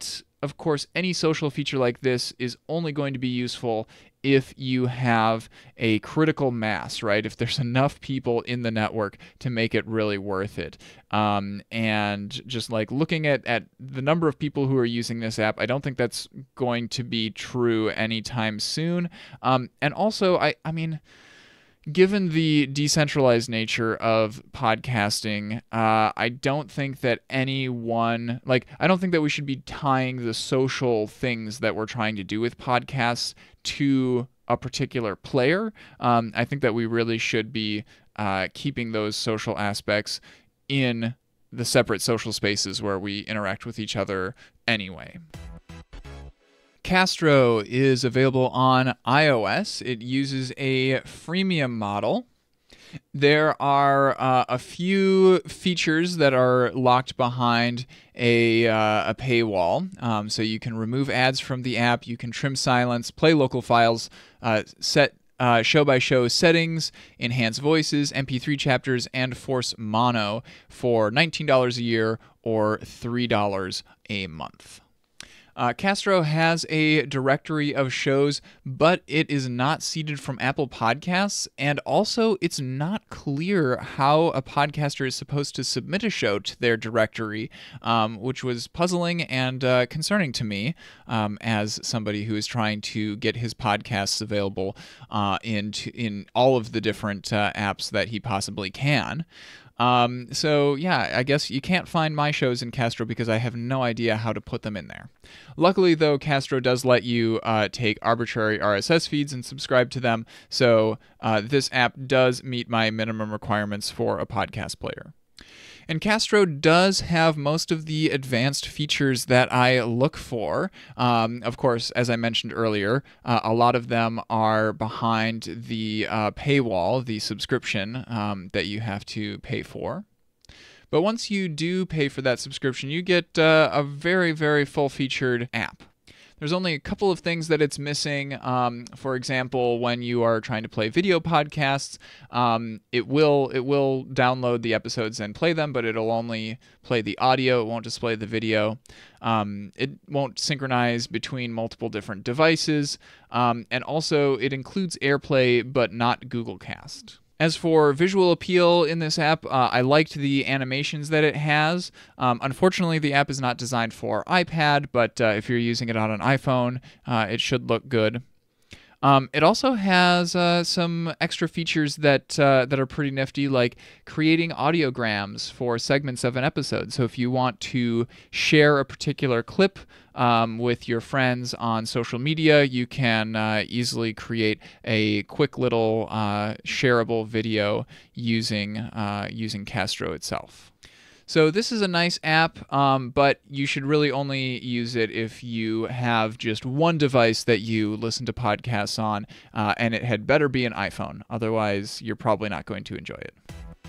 of course, any social feature like this is only going to be useful if you have a critical mass, right? If there's enough people in the network to make it really worth it. Um, and just like looking at, at the number of people who are using this app, I don't think that's going to be true anytime soon. Um, and also, I, I mean... Given the decentralized nature of podcasting, uh, I don't think that anyone, like, I don't think that we should be tying the social things that we're trying to do with podcasts to a particular player. Um, I think that we really should be uh, keeping those social aspects in the separate social spaces where we interact with each other anyway. Castro is available on iOS. It uses a freemium model. There are uh, a few features that are locked behind a, uh, a paywall. Um, so you can remove ads from the app, you can trim silence, play local files, uh, set uh, show-by-show settings, enhance voices, M P three chapters, and force mono for nineteen dollars a year or three dollars a month. Uh, Castro has a directory of shows, but it is not seeded from Apple Podcasts, and also it's not clear how a podcaster is supposed to submit a show to their directory, um, which was puzzling and uh, concerning to me um, as somebody who is trying to get his podcasts available uh, in, in all of the different uh, apps that he possibly can. Um, so yeah, I guess you can't find my shows in Castro because I have no idea how to put them in there. Luckily, though, Castro does let you uh, take arbitrary R S S feeds and subscribe to them, so uh, this app does meet my minimum requirements for a podcast player. And Castro does have most of the advanced features that I look for. Um, of course, as I mentioned earlier, uh, a lot of them are behind the uh, paywall, the subscription um, that you have to pay for. But once you do pay for that subscription, you get uh, a very, very full-featured app. There's only a couple of things that it's missing. Um, for example, when you are trying to play video podcasts, um, it will it will download the episodes and play them, but it'll only play the audio. It won't display the video. Um, it won't synchronize between multiple different devices. Um, and also, it includes AirPlay, but not Google Cast. As for visual appeal in this app, uh, I liked the animations that it has. Um, unfortunately, the app is not designed for iPad, but uh, if you're using it on an iPhone, uh, it should look good. Um, it also has uh, some extra features that uh, that are pretty nifty, like creating audiograms for segments of an episode. So if you want to share a particular clip um, with your friends on social media, you can uh, easily create a quick little uh, shareable video using uh, using Castro itself. So this is a nice app, um, but you should really only use it if you have just one device that you listen to podcasts on, uh, and it had better be an iPhone. Otherwise, you're probably not going to enjoy it.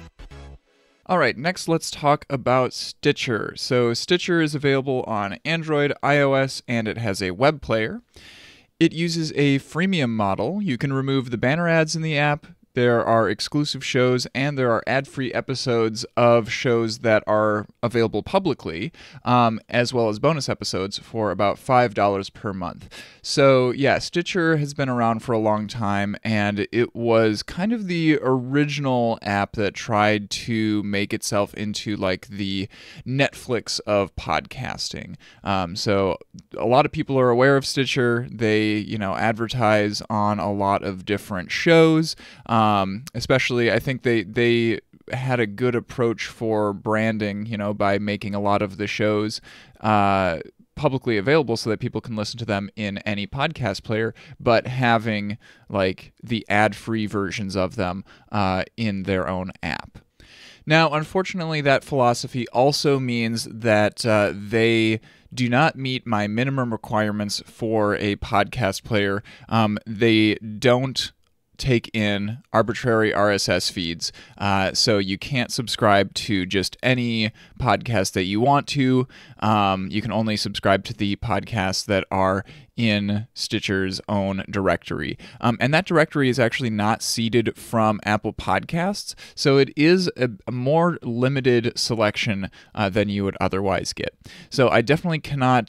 All right, next let's talk about Stitcher. So Stitcher is available on Android, iOS, and it has a web player. It uses a freemium model. You can remove the banner ads in the app. There are exclusive shows, and there are ad-free episodes of shows that are available publicly, um, as well as bonus episodes for about five dollars per month. So yeah, Stitcher has been around for a long time, and it was kind of the original app that tried to make itself into like the Netflix of podcasting. Um, so a lot of people are aware of Stitcher. They, you know, advertise on a lot of different shows. Um, Um, especially, I think they they had a good approach for branding, you know, by making a lot of the shows uh, publicly available so that people can listen to them in any podcast player, but having like the ad-free versions of them uh, in their own app. Now, unfortunately, that philosophy also means that uh, they do not meet my minimum requirements for a podcast player. Um, they don't take in arbitrary R S S feeds, uh, so you can't subscribe to just any podcast that you want to. Um, you can only subscribe to the podcasts that are in Stitcher's own directory. Um, and that directory is actually not seeded from Apple Podcasts, so it is a, a more limited selection uh, than you would otherwise get. So I definitely cannot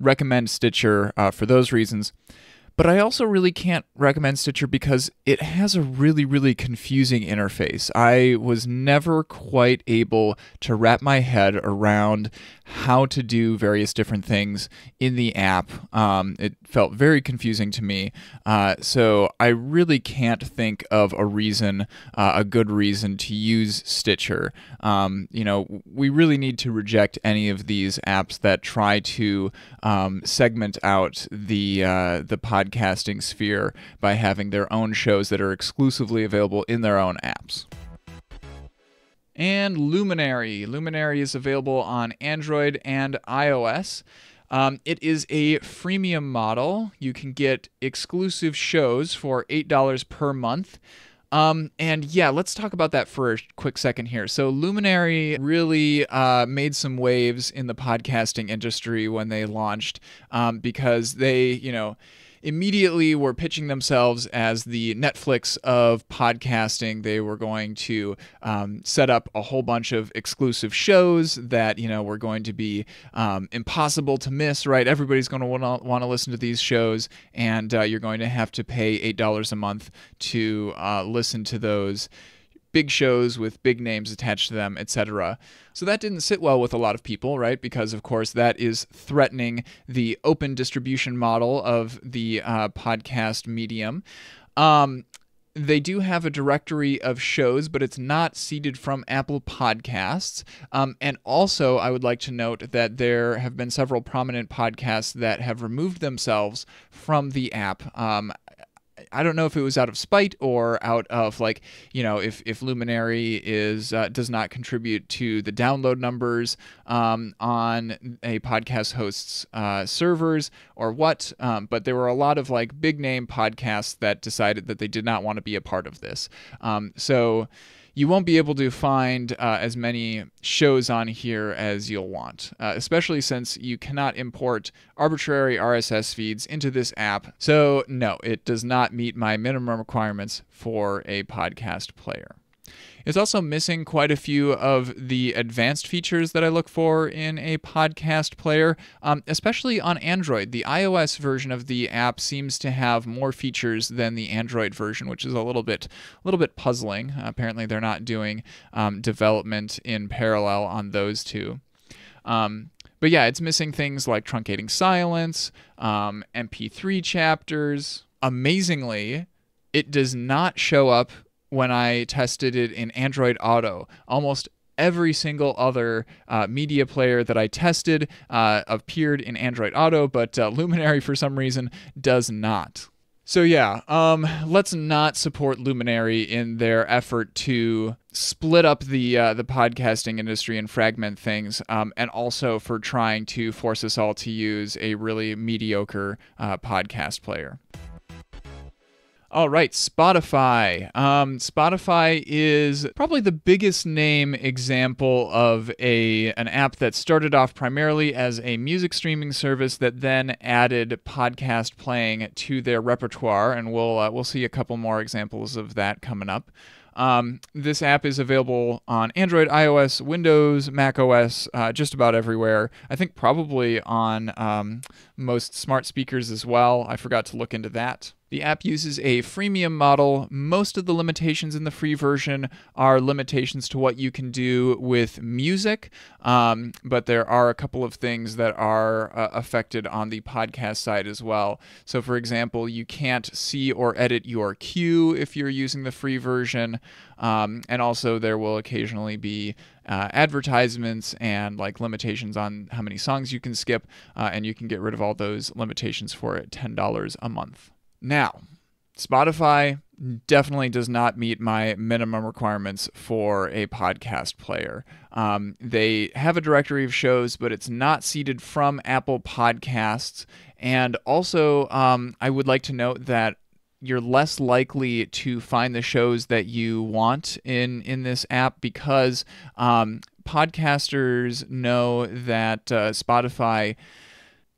recommend Stitcher uh, for those reasons. But I also really can't recommend Stitcher because it has a really, really confusing interface. I was never quite able to wrap my head around how to do various different things in the app. Um, it felt very confusing to me. Uh, so I really can't think of a reason, uh, a good reason to use Stitcher. Um, you know, we really need to reject any of these apps that try to um, segment out the uh, the podcasting sphere by having their own shows that are exclusively available in their own apps. And Luminary. Luminary is available on Android and iOS. Um, it is a freemium model. You can get exclusive shows for eight dollars per month. Um, and yeah, let's talk about that for a quick second here. So Luminary really uh, made some waves in the podcasting industry when they launched um, because they, you know, immediately were pitching themselves as the Netflix of podcasting. They were going to um, set up a whole bunch of exclusive shows that, you know, were going to be um, impossible to miss, right? Everybody's going to want to listen to these shows, and uh, you're going to have to pay eight dollars a month to uh, listen to those big shows with big names attached to them, et cetera. So that didn't sit well with a lot of people, right? Because, of course, that is threatening the open distribution model of the uh, podcast medium. Um, they do have a directory of shows, but it's not seeded from Apple Podcasts. Um, and also, I would like to note that there have been several prominent podcasts that have removed themselves from the app. Um, I don't know if it was out of spite or out of, like, you know, if, if Luminary is uh, does not contribute to the download numbers um, on a podcast host's uh, servers or what. Um, but there were a lot of, like, big name podcasts that decided that they did not want to be a part of this. Um, so you won't be able to find uh, as many shows on here as you'll want, uh, especially since you cannot import arbitrary R S S feeds into this app. So no, it does not meet my minimum requirements for a podcast player. It's also missing quite a few of the advanced features that I look for in a podcast player, um, especially on Android. The iOS version of the app seems to have more features than the Android version, which is a little bit, a little bit puzzling. Uh, apparently, they're not doing um, development in parallel on those two. Um, but yeah, it's missing things like truncating silence, um, M P three chapters. Amazingly, it does not show up when I tested it in Android Auto. Almost every single other uh, media player that I tested uh, appeared in Android Auto, but uh, Luminary, for some reason, does not. So yeah, um, let's not support Luminary in their effort to split up the uh, the podcasting industry and fragment things, um, and also for trying to force us all to use a really mediocre uh, podcast player. All right, Spotify. Um, Spotify is probably the biggest name example of a an app that started off primarily as a music streaming service that then added podcast playing to their repertoire, and we'll uh, we'll see a couple more examples of that coming up. Um, this app is available on Android, iOS, Windows, macOS, uh, just about everywhere. I think probably on um, most smart speakers as well. I forgot to look into that. The app uses a freemium model. Most of the limitations in the free version are limitations to what you can do with music, um, but there are a couple of things that are uh, affected on the podcast side as well. So, for example, you can't see or edit your queue if you're using the free version, um, and also there will occasionally be uh, advertisements and like limitations on how many songs you can skip, uh, and you can get rid of all those limitations for ten dollars a month. Now, Spotify definitely does not meet my minimum requirements for a podcast player. Um, they have a directory of shows, but it's not seeded from Apple Podcasts. And also, um, I would like to note that you're less likely to find the shows that you want in, in this app because um, podcasters know that uh, Spotify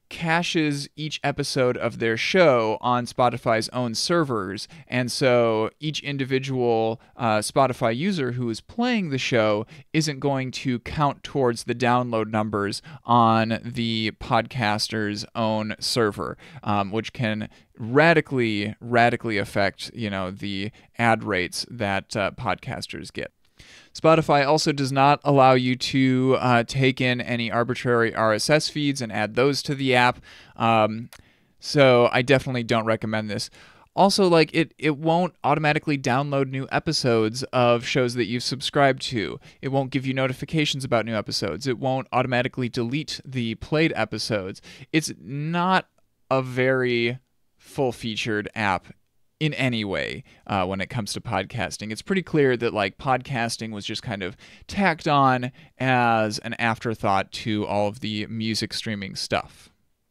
caches each episode of their show on Spotify's own servers. And so each individual uh, Spotify user who is playing the show isn't going to count towards the download numbers on the podcaster's own server, um, which can radically, radically affect, you know, the ad rates that uh, podcasters get. Spotify also does not allow you to uh, take in any arbitrary R S S feeds and add those to the app. Um, so I definitely don't recommend this. Also, like it, it won't automatically download new episodes of shows that you've subscribed to. It won't give you notifications about new episodes. It won't automatically delete the played episodes. It's not a very full-featured app in any way uh, when it comes to podcasting. It's pretty clear that like podcasting was just kind of tacked on as an afterthought to all of the music streaming stuff.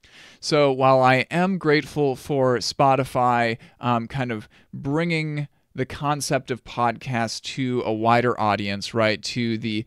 So while I am grateful for Spotify um, kind of bringing the concept of podcasts to a wider audience, right, to the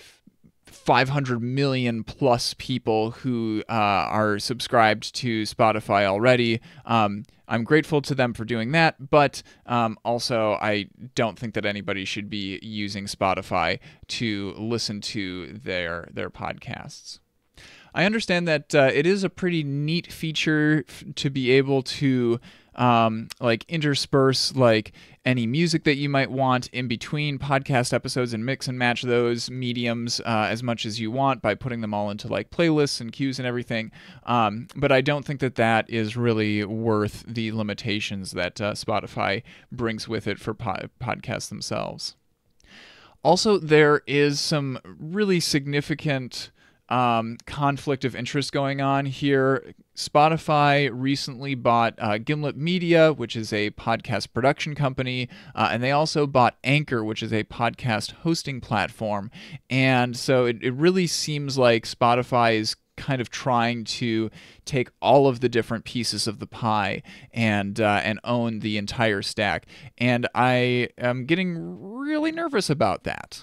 five hundred million plus people who uh, are subscribed to Spotify already. Um, I'm grateful to them for doing that, but um, also I don't think that anybody should be using Spotify to listen to their their podcasts. I understand that uh, it is a pretty neat feature f- to be able to um, like intersperse like any music that you might want in between podcast episodes and mix and match those mediums uh, as much as you want by putting them all into like playlists and queues and everything. Um, but I don't think that that is really worth the limitations that uh, Spotify brings with it for po- podcasts themselves. Also, there is some really significant Um, conflict of interest going on here. Spotify recently bought uh, Gimlet Media, which is a podcast production company, uh, and they also bought Anchor, which is a podcast hosting platform. And so it, it really seems like Spotify is kind of trying to take all of the different pieces of the pie and uh, and own the entire stack. And I am getting really nervous about that.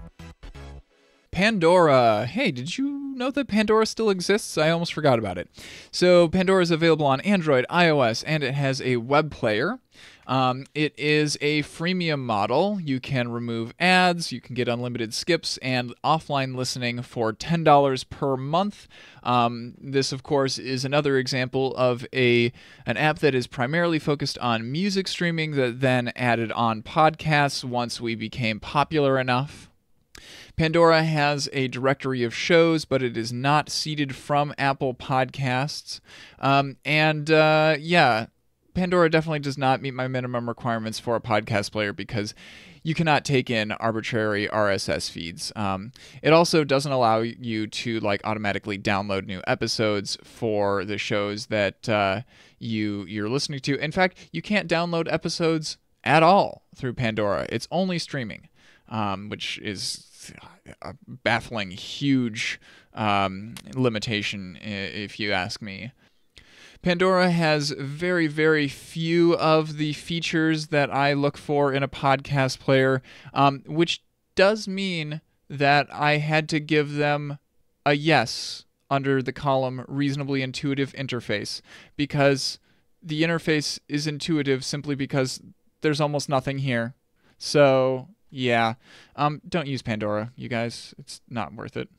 Pandora. Hey, did you know that Pandora still exists? I almost forgot about it. So Pandora is available on Android, iOS, and it has a web player. Um, it is a freemium model. You can remove ads, you can get unlimited skips, and offline listening for ten dollars per month. Um, this, of course, is another example of a an app that is primarily focused on music streaming that then added on podcasts once we became popular enough. Pandora has a directory of shows, but it is not seeded from Apple Podcasts. Um, and uh, yeah, Pandora definitely does not meet my minimum requirements for a podcast player because you cannot take in arbitrary R S S feeds. Um, it also doesn't allow you to like automatically download new episodes for the shows that uh, you you're listening to. In fact, you can't download episodes at all through Pandora. It's only streaming, um, which is a baffling, huge um, limitation, if you ask me. Pandora has very, very few of the features that I look for in a podcast player, um, which does mean that I had to give them a yes under the column reasonably intuitive interface, because the interface is intuitive simply because there's almost nothing here. So yeah, um, don't use Pandora, you guys. It's not worth it.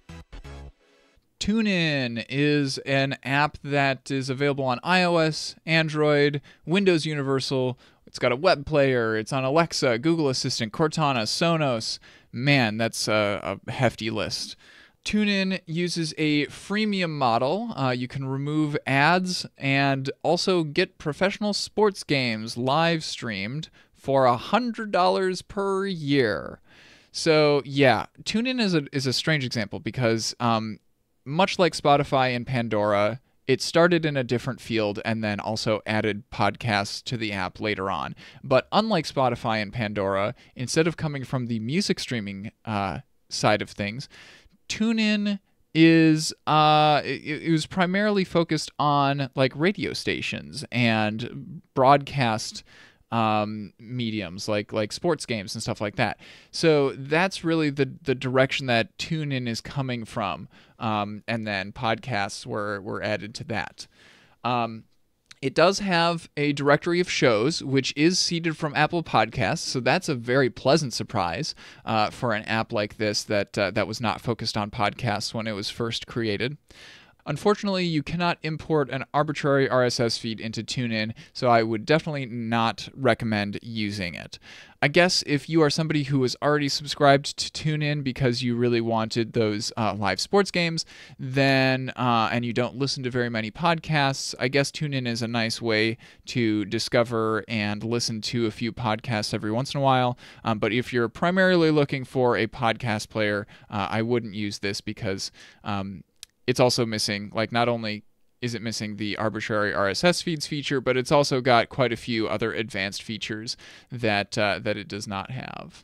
TuneIn is an app that is available on iOS, Android, Windows Universal. It's got a web player. It's on Alexa, Google Assistant, Cortana, Sonos. Man, that's a, a hefty list. TuneIn uses a freemium model. Uh, you can remove ads and also get professional sports games live streamed for one hundred dollars per year. So yeah, TuneIn is a is a strange example because um, much like Spotify and Pandora, it started in a different field and then also added podcasts to the app later on. But unlike Spotify and Pandora, instead of coming from the music streaming uh, side of things, TuneIn is uh it, it was primarily focused on like radio stations and broadcast um, mediums like like sports games and stuff like that. So that's really the the direction that TuneIn is coming from, um, and then podcasts were were added to that. Um, It does have a directory of shows, which is seeded from Apple Podcasts, so that's a very pleasant surprise uh, for an app like this that uh, that was not focused on podcasts when it was first created. Unfortunately, you cannot import an arbitrary R S S feed into TuneIn, so I would definitely not recommend using it. I guess if you are somebody who is already subscribed to TuneIn because you really wanted those uh, live sports games, then uh, and you don't listen to very many podcasts, I guess TuneIn is a nice way to discover and listen to a few podcasts every once in a while. Um, but if you're primarily looking for a podcast player, uh, I wouldn't use this because um, it's also missing, like, not only is it missing the arbitrary R S S feeds feature, but it's also got quite a few other advanced features that uh, that it does not have.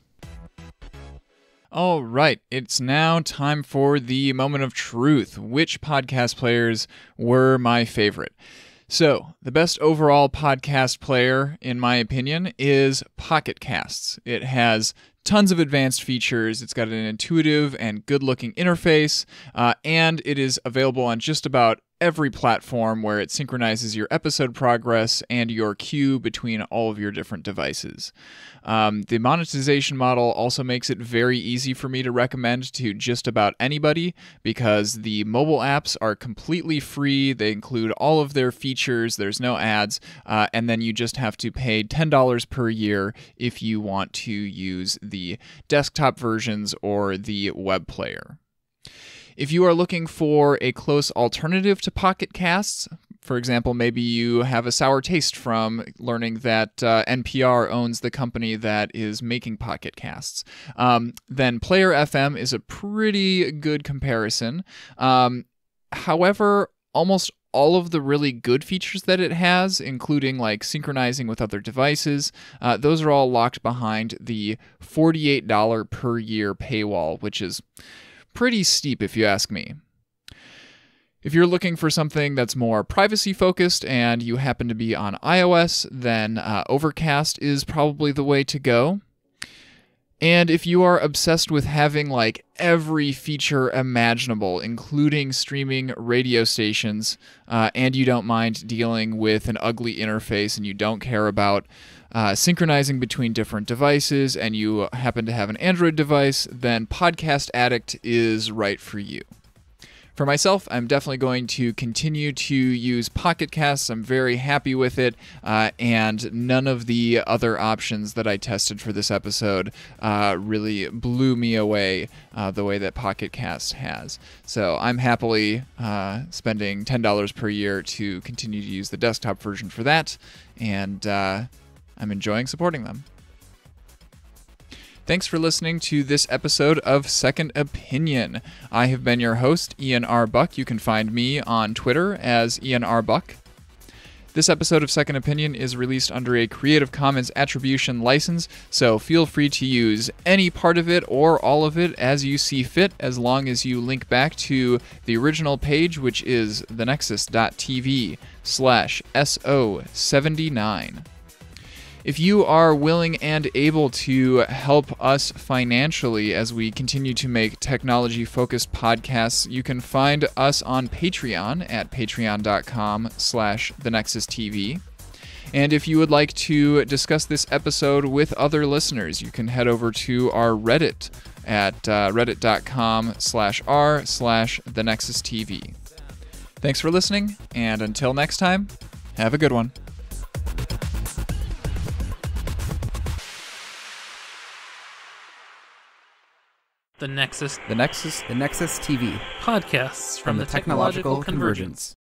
All right, it's now time for the moment of truth. Which podcast players were my favorite? So, the best overall podcast player, in my opinion, is Pocket Casts. It has tons of advanced features, it's got an intuitive and good-looking interface, uh, and it is available on just about every platform where it synchronizes your episode progress and your queue between all of your different devices. Um, the monetization model also makes it very easy for me to recommend to just about anybody because the mobile apps are completely free. They include all of their features. There's no ads. Uh, and then you just have to pay ten dollars per year if you want to use the desktop versions or the web player. If you are looking for a close alternative to Pocket Casts, for example, maybe you have a sour taste from learning that uh, N P R owns the company that is making Pocket Casts, um, then PlayerFM is a pretty good comparison. Um, however, almost all of the really good features that it has, including like synchronizing with other devices, uh, those are all locked behind the forty-eight dollars per year paywall, which is pretty steep if you ask me. If you're looking for something that's more privacy focused and you happen to be on iOS, then uh, Overcast is probably the way to go. And if you are obsessed with having like every feature imaginable, including streaming radio stations, uh, and you don't mind dealing with an ugly interface and you don't care about Uh, synchronizing between different devices, and you happen to have an Android device, then Podcast Addict is right for you. For myself, I'm definitely going to continue to use Pocket Casts. I'm very happy with it, uh, and none of the other options that I tested for this episode uh, really blew me away uh, the way that Pocket Cast has. So I'm happily uh, spending ten dollars per year to continue to use the desktop version for that, and uh, I'm enjoying supporting them. Thanks for listening to this episode of Second Opinion. I have been your host, Ian R. Buck. You can find me on Twitter as Ian R. Buck. This episode of Second Opinion is released under a Creative Commons Attribution license, so feel free to use any part of it or all of it as you see fit, as long as you link back to the original page, which is thenexus.tv slash SO79. If you are willing and able to help us financially as we continue to make technology-focused podcasts, you can find us on Patreon at patreon.com slash thenexustv. And if you would like to discuss this episode with other listeners, you can head over to our Reddit at uh, reddit.com slash r slash thenexustv. Thanks for listening, and until next time, have a good one. The Nexus. The Nexus. The Nexus T V. Podcasts from, From the, the Technological, Technological Convergence. Convergence.